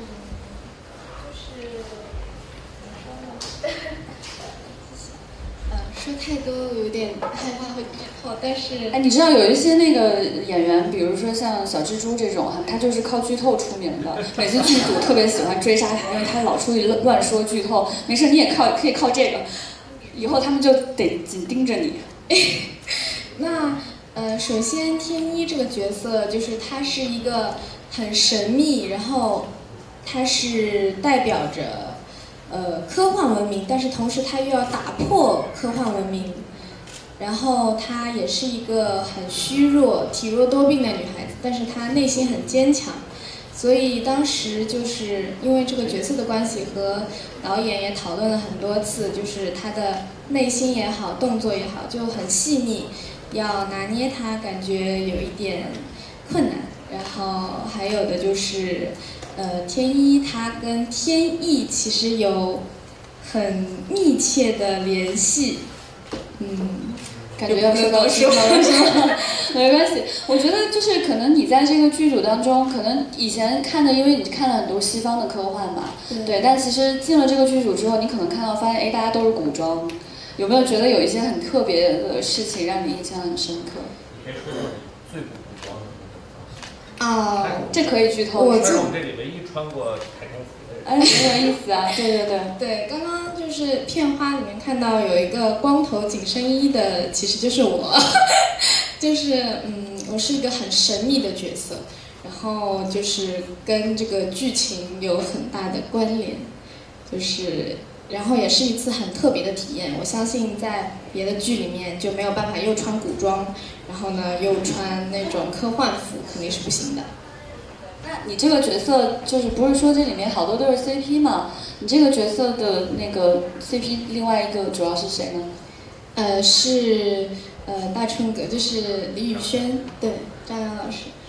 S4: 呃，说太多有点害怕会剧透，但是
S5: 哎，你知道有一些那个演员，比如说像小蜘蛛这种，他就是靠剧透出名的。每次剧组特别喜欢追杀他，因为他老出去乱说剧透。没事，你也靠可以靠这个，以后他们就得紧盯着你。
S4: 那呃，首先天一这个角色就是他是一个很神秘，然后他是代表着呃科幻文明，但是同时他又要打破科幻文明，然后她也是一个很虚弱、体弱多病的女孩子，但是她内心很坚强。所以当时就是因为这个角色的关系，和导演也讨论了很多次，就是她的内心也好，动作也好，就很细腻，要拿捏她感觉有一点困难。然后还有的就是，呃，天一她跟天意其实有很密切的联系，嗯。
S5: 感觉要说到剧透了是吗？没关系，我觉得就是可能你在这个剧组当中，可能以前看的，因为你看了很多西方的科幻嘛，
S4: 对，
S5: 对，但其实进了这个剧组之后，你可能看到发现，哎，大家都是古装，有没有觉得有一些很特别的事情让你印象很深刻？
S15: 你可以说最古装的
S4: 啊，
S5: 这可以剧透。
S15: 我是我们这里唯一穿过太空服的人。
S5: 哎，很有意思啊！对对对。
S4: 对，刚刚就是片花里面看到有一个光头紧身衣的，其实就是我，就是嗯，我是一个很神秘的角色，然后就是跟这个剧情有很大的关联，就是然后也是一次很特别的体验。我相信在别的剧里面就没有办法又穿古装，然后呢又穿那种科幻服，肯定是不行的。
S5: 那你这个角色就是不是说这里面好多都是 C P 吗？你这个角色的那个 C P 另外一个主要是谁呢？
S4: 呃，是呃大春哥，就是李宇轩，对，张扬老师。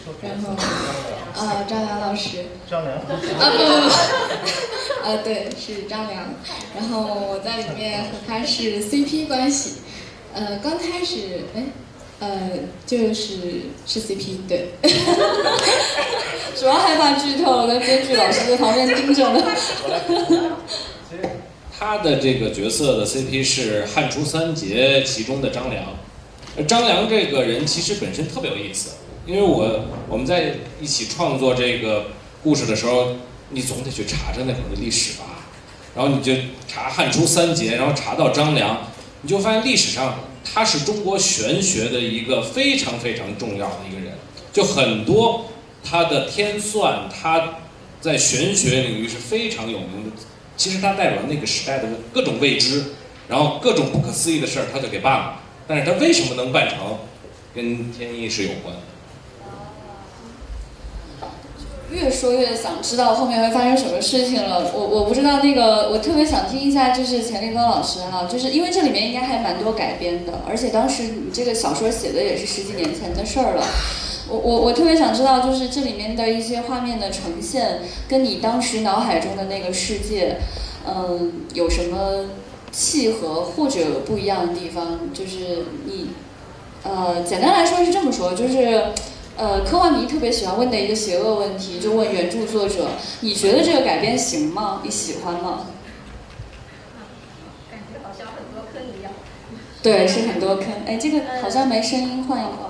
S4: 然后呃张良老师，
S15: 张良
S4: 啊不不不，呃对是张良，然后我在里面和他是 C P 关系，呃刚开始哎呃就是是 C P 对，
S5: 主要害怕剧透，我跟编剧老师在旁边盯着呢。
S8: 他的这个角色的 C P 是汉初三杰其中的张良。张良这个人其实本身特别有意思，因为我我们在一起创作这个故事的时候，你总得去查查那会儿的历史吧，然后你就查汉初三杰，然后查到张良，你就发现历史上他是中国玄学的一个非常非常重要的一个人，就很多他的天算，他在玄学领域是非常有名的。其实他代表那个时代的各种未知，然后各种不可思议的事儿，他就给办了。但是他为什么能办成，跟天意是有关的。
S5: 越说越想知道后面会发生什么事情了。我我不知道那个，我特别想听一下，就是钱立峰老师哈，就是因为这里面应该还蛮多改编的，而且当时你这个小说写的也是十几年前的事儿了。我我我特别想知道，就是这里面的一些画面的呈现，跟你当时脑海中的那个世界，嗯，有什么契合或者不一样的地方？就是你，呃，简单来说是这么说，就是，呃，科幻迷特别喜欢问的一个邪恶问题，就问原著作者，你觉得这个改编行吗？你喜欢吗？
S12: 感觉好像很多坑一样。
S5: 对，是很多坑。哎，这个好像没声音，换一换。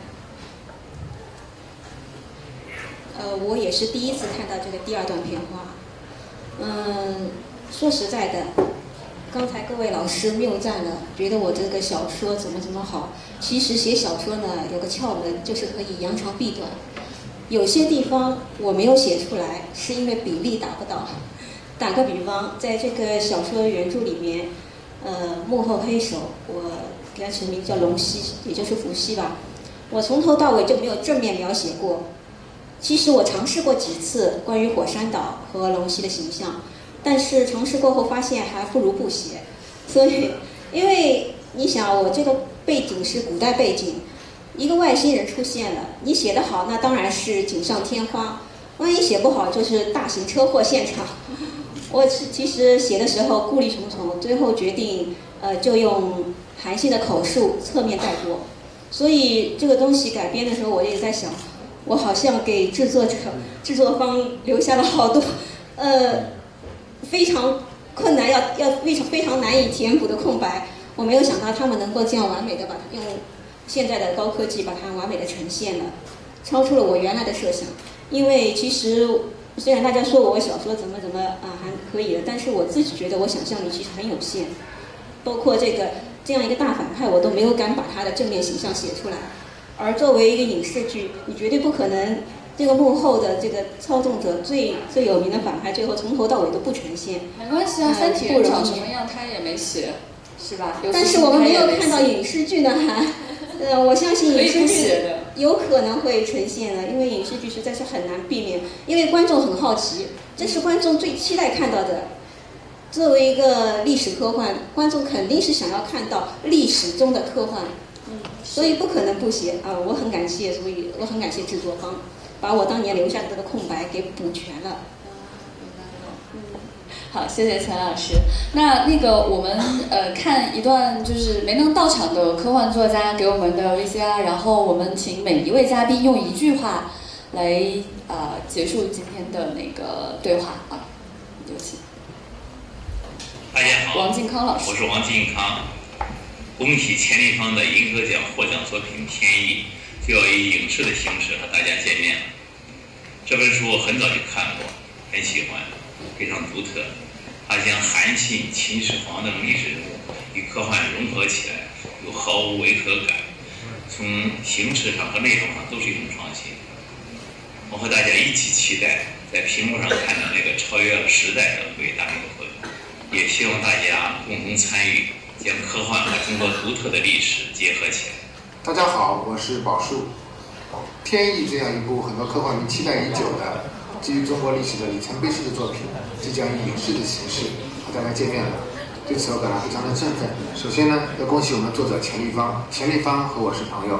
S12: 呃，我也是第一次看到这个第二段片花。嗯，说实在的，刚才各位老师谬赞了，觉得我这个小说怎么怎么好。其实写小说呢，有个窍门，就是可以扬长避短。有些地方我没有写出来，是因为比例达不到。打个比方，在这个小说原著里面，呃，幕后黑手，我给他起名叫龙息，也就是伏羲吧。我从头到尾就没有正面描写过。其实我尝试过几次关于火山岛和龙息的形象，但是尝试过后发现还不如不写。所以，因为你想，我这个背景是古代背景，一个外星人出现了，你写得好，那当然是锦上添花；万一写不好，就是大型车祸现场。我其实写的时候顾虑重重，最后决定呃就用韩信的口述侧面带过。所以这个东西改编的时候，我也在想。我好像给制作者、制作方留下了好多，呃，非常困难、要要非常非常难以填补的空白。我没有想到他们能够这样完美的把它用现在的高科技把它完美的呈现了，超出了我原来的设想。因为其实虽然大家说我小说怎么怎么啊还可以了，但是我自己觉得我想象力其实很有限，包括这个这样一个大反派，我都没有敢把他的正面形象写出来。而作为一个影视剧，你绝对不可能这个幕后的这个操纵者最最有名的反派，最后从头到尾都不呈现。
S5: 没关系啊，三体人长什么样他也没写，是吧？
S12: 但是我们没有看到影视剧呢，还，呃，我相信影视剧有可能会呈现的，因为影视剧实在是很难避免，因为观众很好奇，这是观众最期待看到的。作为一个历史科幻，观众肯定是想要看到历史中的科幻。嗯，所以不可能不写啊！我很感谢，所以我很感谢制作方，把我当年留下的这个空白给补全了。
S5: 嗯，好，谢谢钱老师。那那个我们呃看一段就是没能到场的科幻作家给我们的 V C R， 然后我们请每一位嘉宾用一句话来啊、呃、结束今天的那个对话啊，有请。
S13: 大家好，
S5: 王靖康老师，
S13: 我是王靖康。恭喜钱立芳的银河奖获奖作品《天意》就要以影视的形式和大家见面了。这本书我很早就看过，很喜欢，非常独特。它将韩信、秦始皇等历史人物与科幻融合起来，有毫无违和感。从形式上和内容上都是一种创新。我和大家一起期待在屏幕上看到那个超越了时代的伟大灵魂，也希望大家共同参与。将科幻和中国独特的历史结合起来。
S16: 大家好，我是宝树。《天意》这样一部很多科幻迷期待已久的基于中国历史的里程碑式的作品，即将以影视的形式和大家见面了。对此我感到非常的振奋。首先呢，要恭喜我们的作者钱立芳，钱立芳和我是朋友，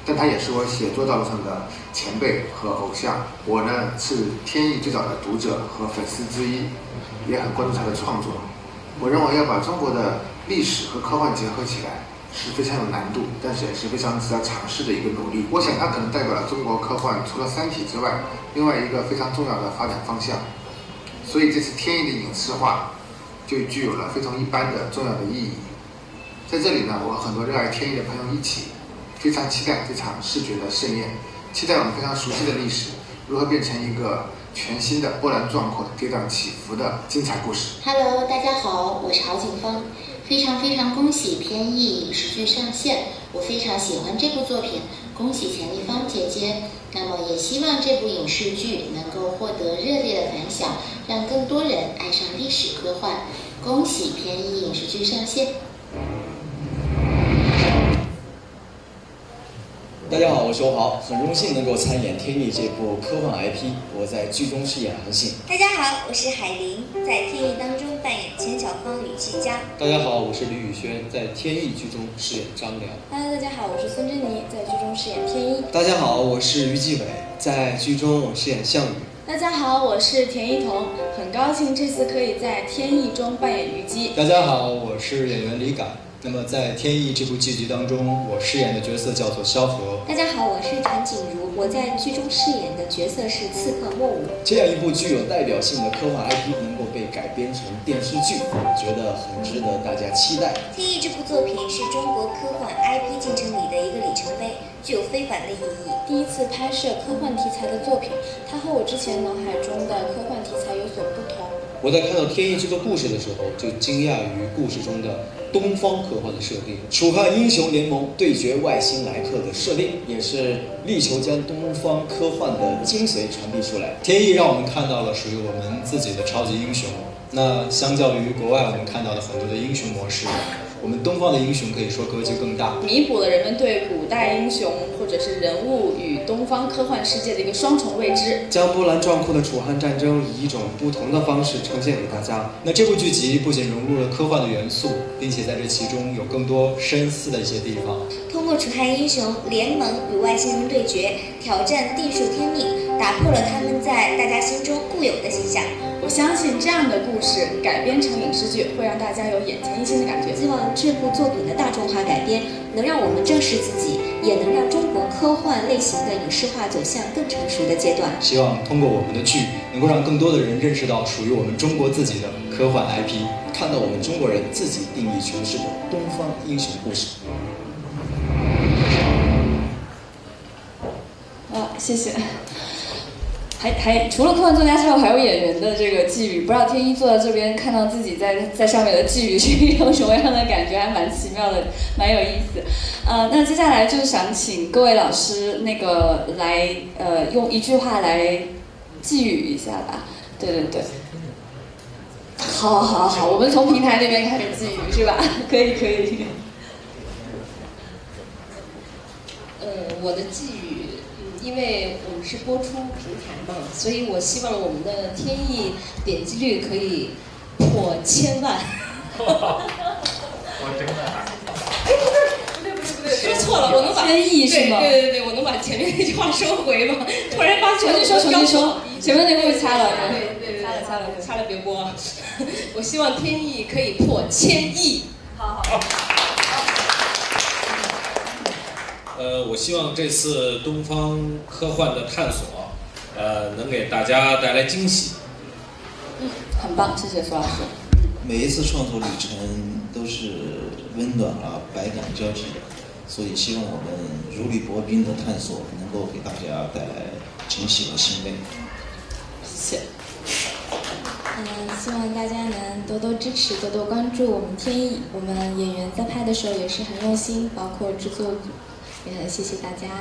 S16: 但他也是我写作道路上的前辈和偶像。我呢是天意最早的读者和粉丝之一，也很关注他的创作。我认为要把中国的历史和科幻结合起来是非常有难度，但是也是非常值得尝试的一个努力。我想它可能代表了中国科幻除了《三体》之外，另外一个非常重要的发展方向。所以这次天意的影视化就具有了非同一般的重要的意义。在这里呢，我和很多热爱天意的朋友一起，非常期待这场视觉的盛宴，期待我们非常熟悉的历史如何变成一个全新的波澜壮阔的跌宕起伏的精彩故事。
S1: Hello， 大家好，我是郝景芳，非常非常恭喜天意影视剧上线，我非常喜欢这部作品，恭喜钱丽芳姐姐。那么也希望这部影视剧能够获得热烈的反响，让更多人爱上历史科幻。恭喜天意影视剧上线。
S17: 大家好，我是欧豪，很荣幸能够参演《天意》这部科幻 I P， 我在剧中饰演韩信。
S18: 大家好，我是海玲，在《天意》当中扮演钱小芳、吕继佳。
S19: 大家好，我是李宇轩，在《天意》剧中饰演张良。
S4: Hello， 大家好，我是孙珍妮，在剧中饰演天一。
S20: 大家好，我是于继伟，在剧中我饰演项羽。
S4: 大家好，我是田一彤，很高兴这次可以在《天意》中扮演虞姬。
S20: 大家好，我是演员李敢。那么在《天意》这部剧集当中，我饰演的角色叫做萧何。
S18: 大家好，我是陈景如，我在剧中饰演的角色是刺客莫武。
S17: 这样一部具有代表性的科幻 I P 能够被改编成电视剧，我觉得很值得大家期待。
S18: 《天意》这部作品是中国科幻 I P 进程里的一个里程碑，具有非凡的意义。
S4: 第一次拍摄科幻题材的作品，它和我之前脑海中的科幻题材有所不同。
S19: 我在看到《天意》这个故事的时候，就惊讶于故事中的东方科幻的设定。
S17: 楚汉英雄联盟对决外星来客的设定，也是力求将东方科幻的精髓传递出来。
S20: 天意让我们看到了属于我们自己的超级英雄。那相较于国外我们看到的很多的英雄模式，我们东方的英雄可以说格局更大，
S5: 弥补了人们对古代英雄或者是人物与东方科幻世界的一个双重未知，
S20: 将波澜壮阔的楚汉战争以一种不同的方式呈现给大家。那这部剧集不仅融入了科幻的元素，并且在这其中有更多深思的一些地方。
S18: 通过楚汉英雄联盟与外星人对决，挑战地术天命，打破了他们在大家心中固有的形象。
S5: 我相信这样的故事改编成影视剧，会让大家有眼前一新的感觉。
S12: 希望这部作品的大众化改编，能让我们正视自己，也能让中国科幻类型的影视化走向更成熟的阶段。
S20: 希望通过我们的剧，能够让更多的人认识到属于我们中国自己的科幻 I P，
S17: 看到我们中国人自己定义诠释的东方英雄故事。
S5: 啊，谢谢。还还除了科幻作家之外，还有演员的这个寄语。不知道天一坐在这边，看到自己在在上面的寄语是一种什么样的感觉，还蛮奇妙的，蛮有意思。呃，那接下来就是想请各位老师那个来呃用一句话来寄语一下吧。对对对。好好好，我们从平台那边开始寄语是吧？可以可以。
S9: 呃，我的寄语。因为我们是播出平台嘛，所以我希望我们的天意点击率可以破千万。
S8: 我真的。
S9: 哎，不对不对不对不对，说错了，我能把
S5: 千亿是吗？
S9: 对对对对，我能把前面那句话收回吗？突然发现
S5: 重新说重新说，前面那个会掐了，
S9: 对对对，掐了掐了掐了，别播。我希望天意可以破千亿。
S5: 好好。
S8: 呃，我希望这次东方科幻的探索，呃，能给大家带来惊喜。
S5: 嗯，很棒，谢谢苏老师。
S7: 每一次创作旅程都是温暖啊，百感交集的，所以希望我们如履薄冰的探索能够给大家带来惊喜和欣慰。
S5: 谢谢。
S4: 嗯，希望大家能多多支持，多多关注我们天意。我们演员在拍的时候也是很用心，包括制作组。也很谢谢大家。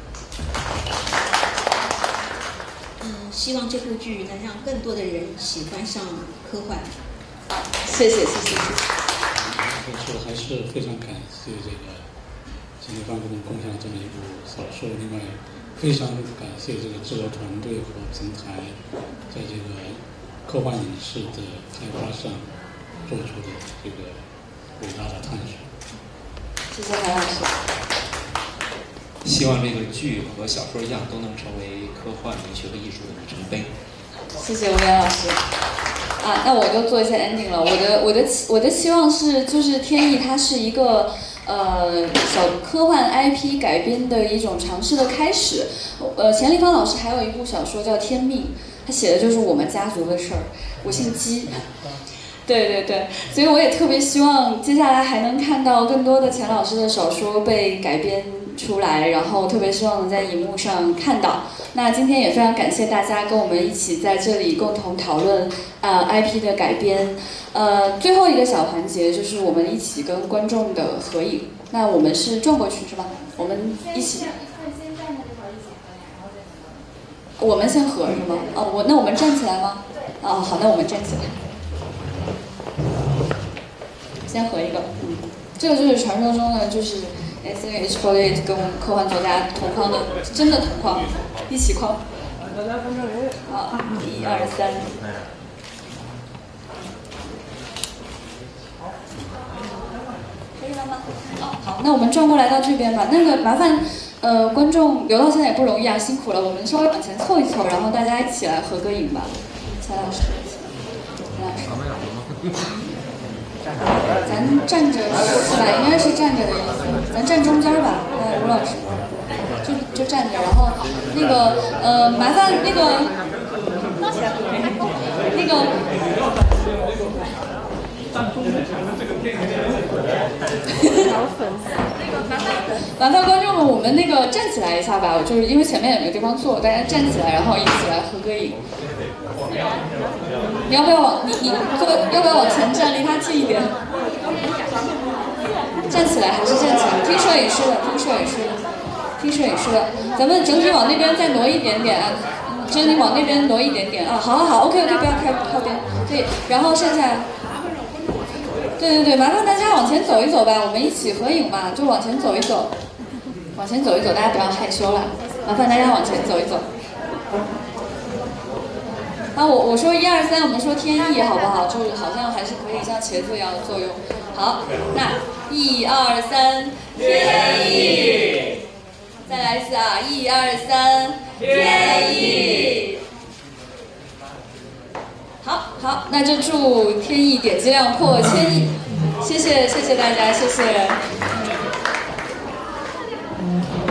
S12: 嗯，希望这部剧能让更多的人喜欢上科幻。
S5: 谢谢谢谢谢谢。
S11: 这次还是非常感谢这个钱丽芳给我们贡献了这么一部小说，另外非常感谢这个制作团队和平台在这个科幻影视的开发上做出的这个伟大的探索。
S5: 谢谢韩老师。
S10: 希望这个剧和小说一样，都能成为科幻文学和艺术的里程碑。
S5: 谢谢吴岩老师。啊，那我就做一下 ending 了。我的我的我的期望是，就是天意它是一个呃小科幻 I P 改编的一种尝试的开始。呃，钱立芳老师还有一部小说叫《天命》，他写的就是我们家族的事儿。我姓姬。对对对，所以我也特别希望接下来还能看到更多的钱老师的小说被改编出来，然后特别希望能在荧幕上看到。那今天也非常感谢大家跟我们一起在这里共同讨论呃 I P 的改编。呃，最后一个小环节就是我们一起跟观众的合影。那我们是转过去是吧？我们一起。我们先合是吗？哦，我那我们站起来吗？哦，好，那我们站起来。先合一个，嗯，这个就是传说中的，就是 S N H 四十八跟科幻作家同框的，真的同框，一起框。好，一二三。可以了吗？哦，好，那我们转过来到这边吧。那个麻烦，呃，观众留到现在也不容易啊，辛苦了。我们稍微往前凑一凑，然后大家一起来合个影吧。蔡老师，蔡老师。咱站着是吧？应该是站着的意思。咱站中间吧。呃，吴老师，就就站着，然后那个呃，麻烦那个那个。麻烦观众们，我们那个站起来一下吧，就是因为前面也没地方坐，大家站起来，然后一起来合个影。你要不要往你你坐？要不要往前站，离他近一点？站起来还是站起来？听摄影师的，听摄影师的，听摄影师的。咱们整体往那边再挪一点点，整体往那边挪一点点啊！好好好 ，OK OK， 不要开靠边，可以。然后剩下，对对对，麻烦大家往前走一走吧，我们一起合影嘛，就往前走一走，往前走一走，大家不要害羞了，麻烦大家往前走一走。啊，我我说一二三，我们说天意好不好？就是好像还是可以像茄子一样的作用。好，那一二三，天意。再来一次啊，一二三，天意。好好，那就祝天意点击量破千亿，谢谢谢谢大家，谢谢。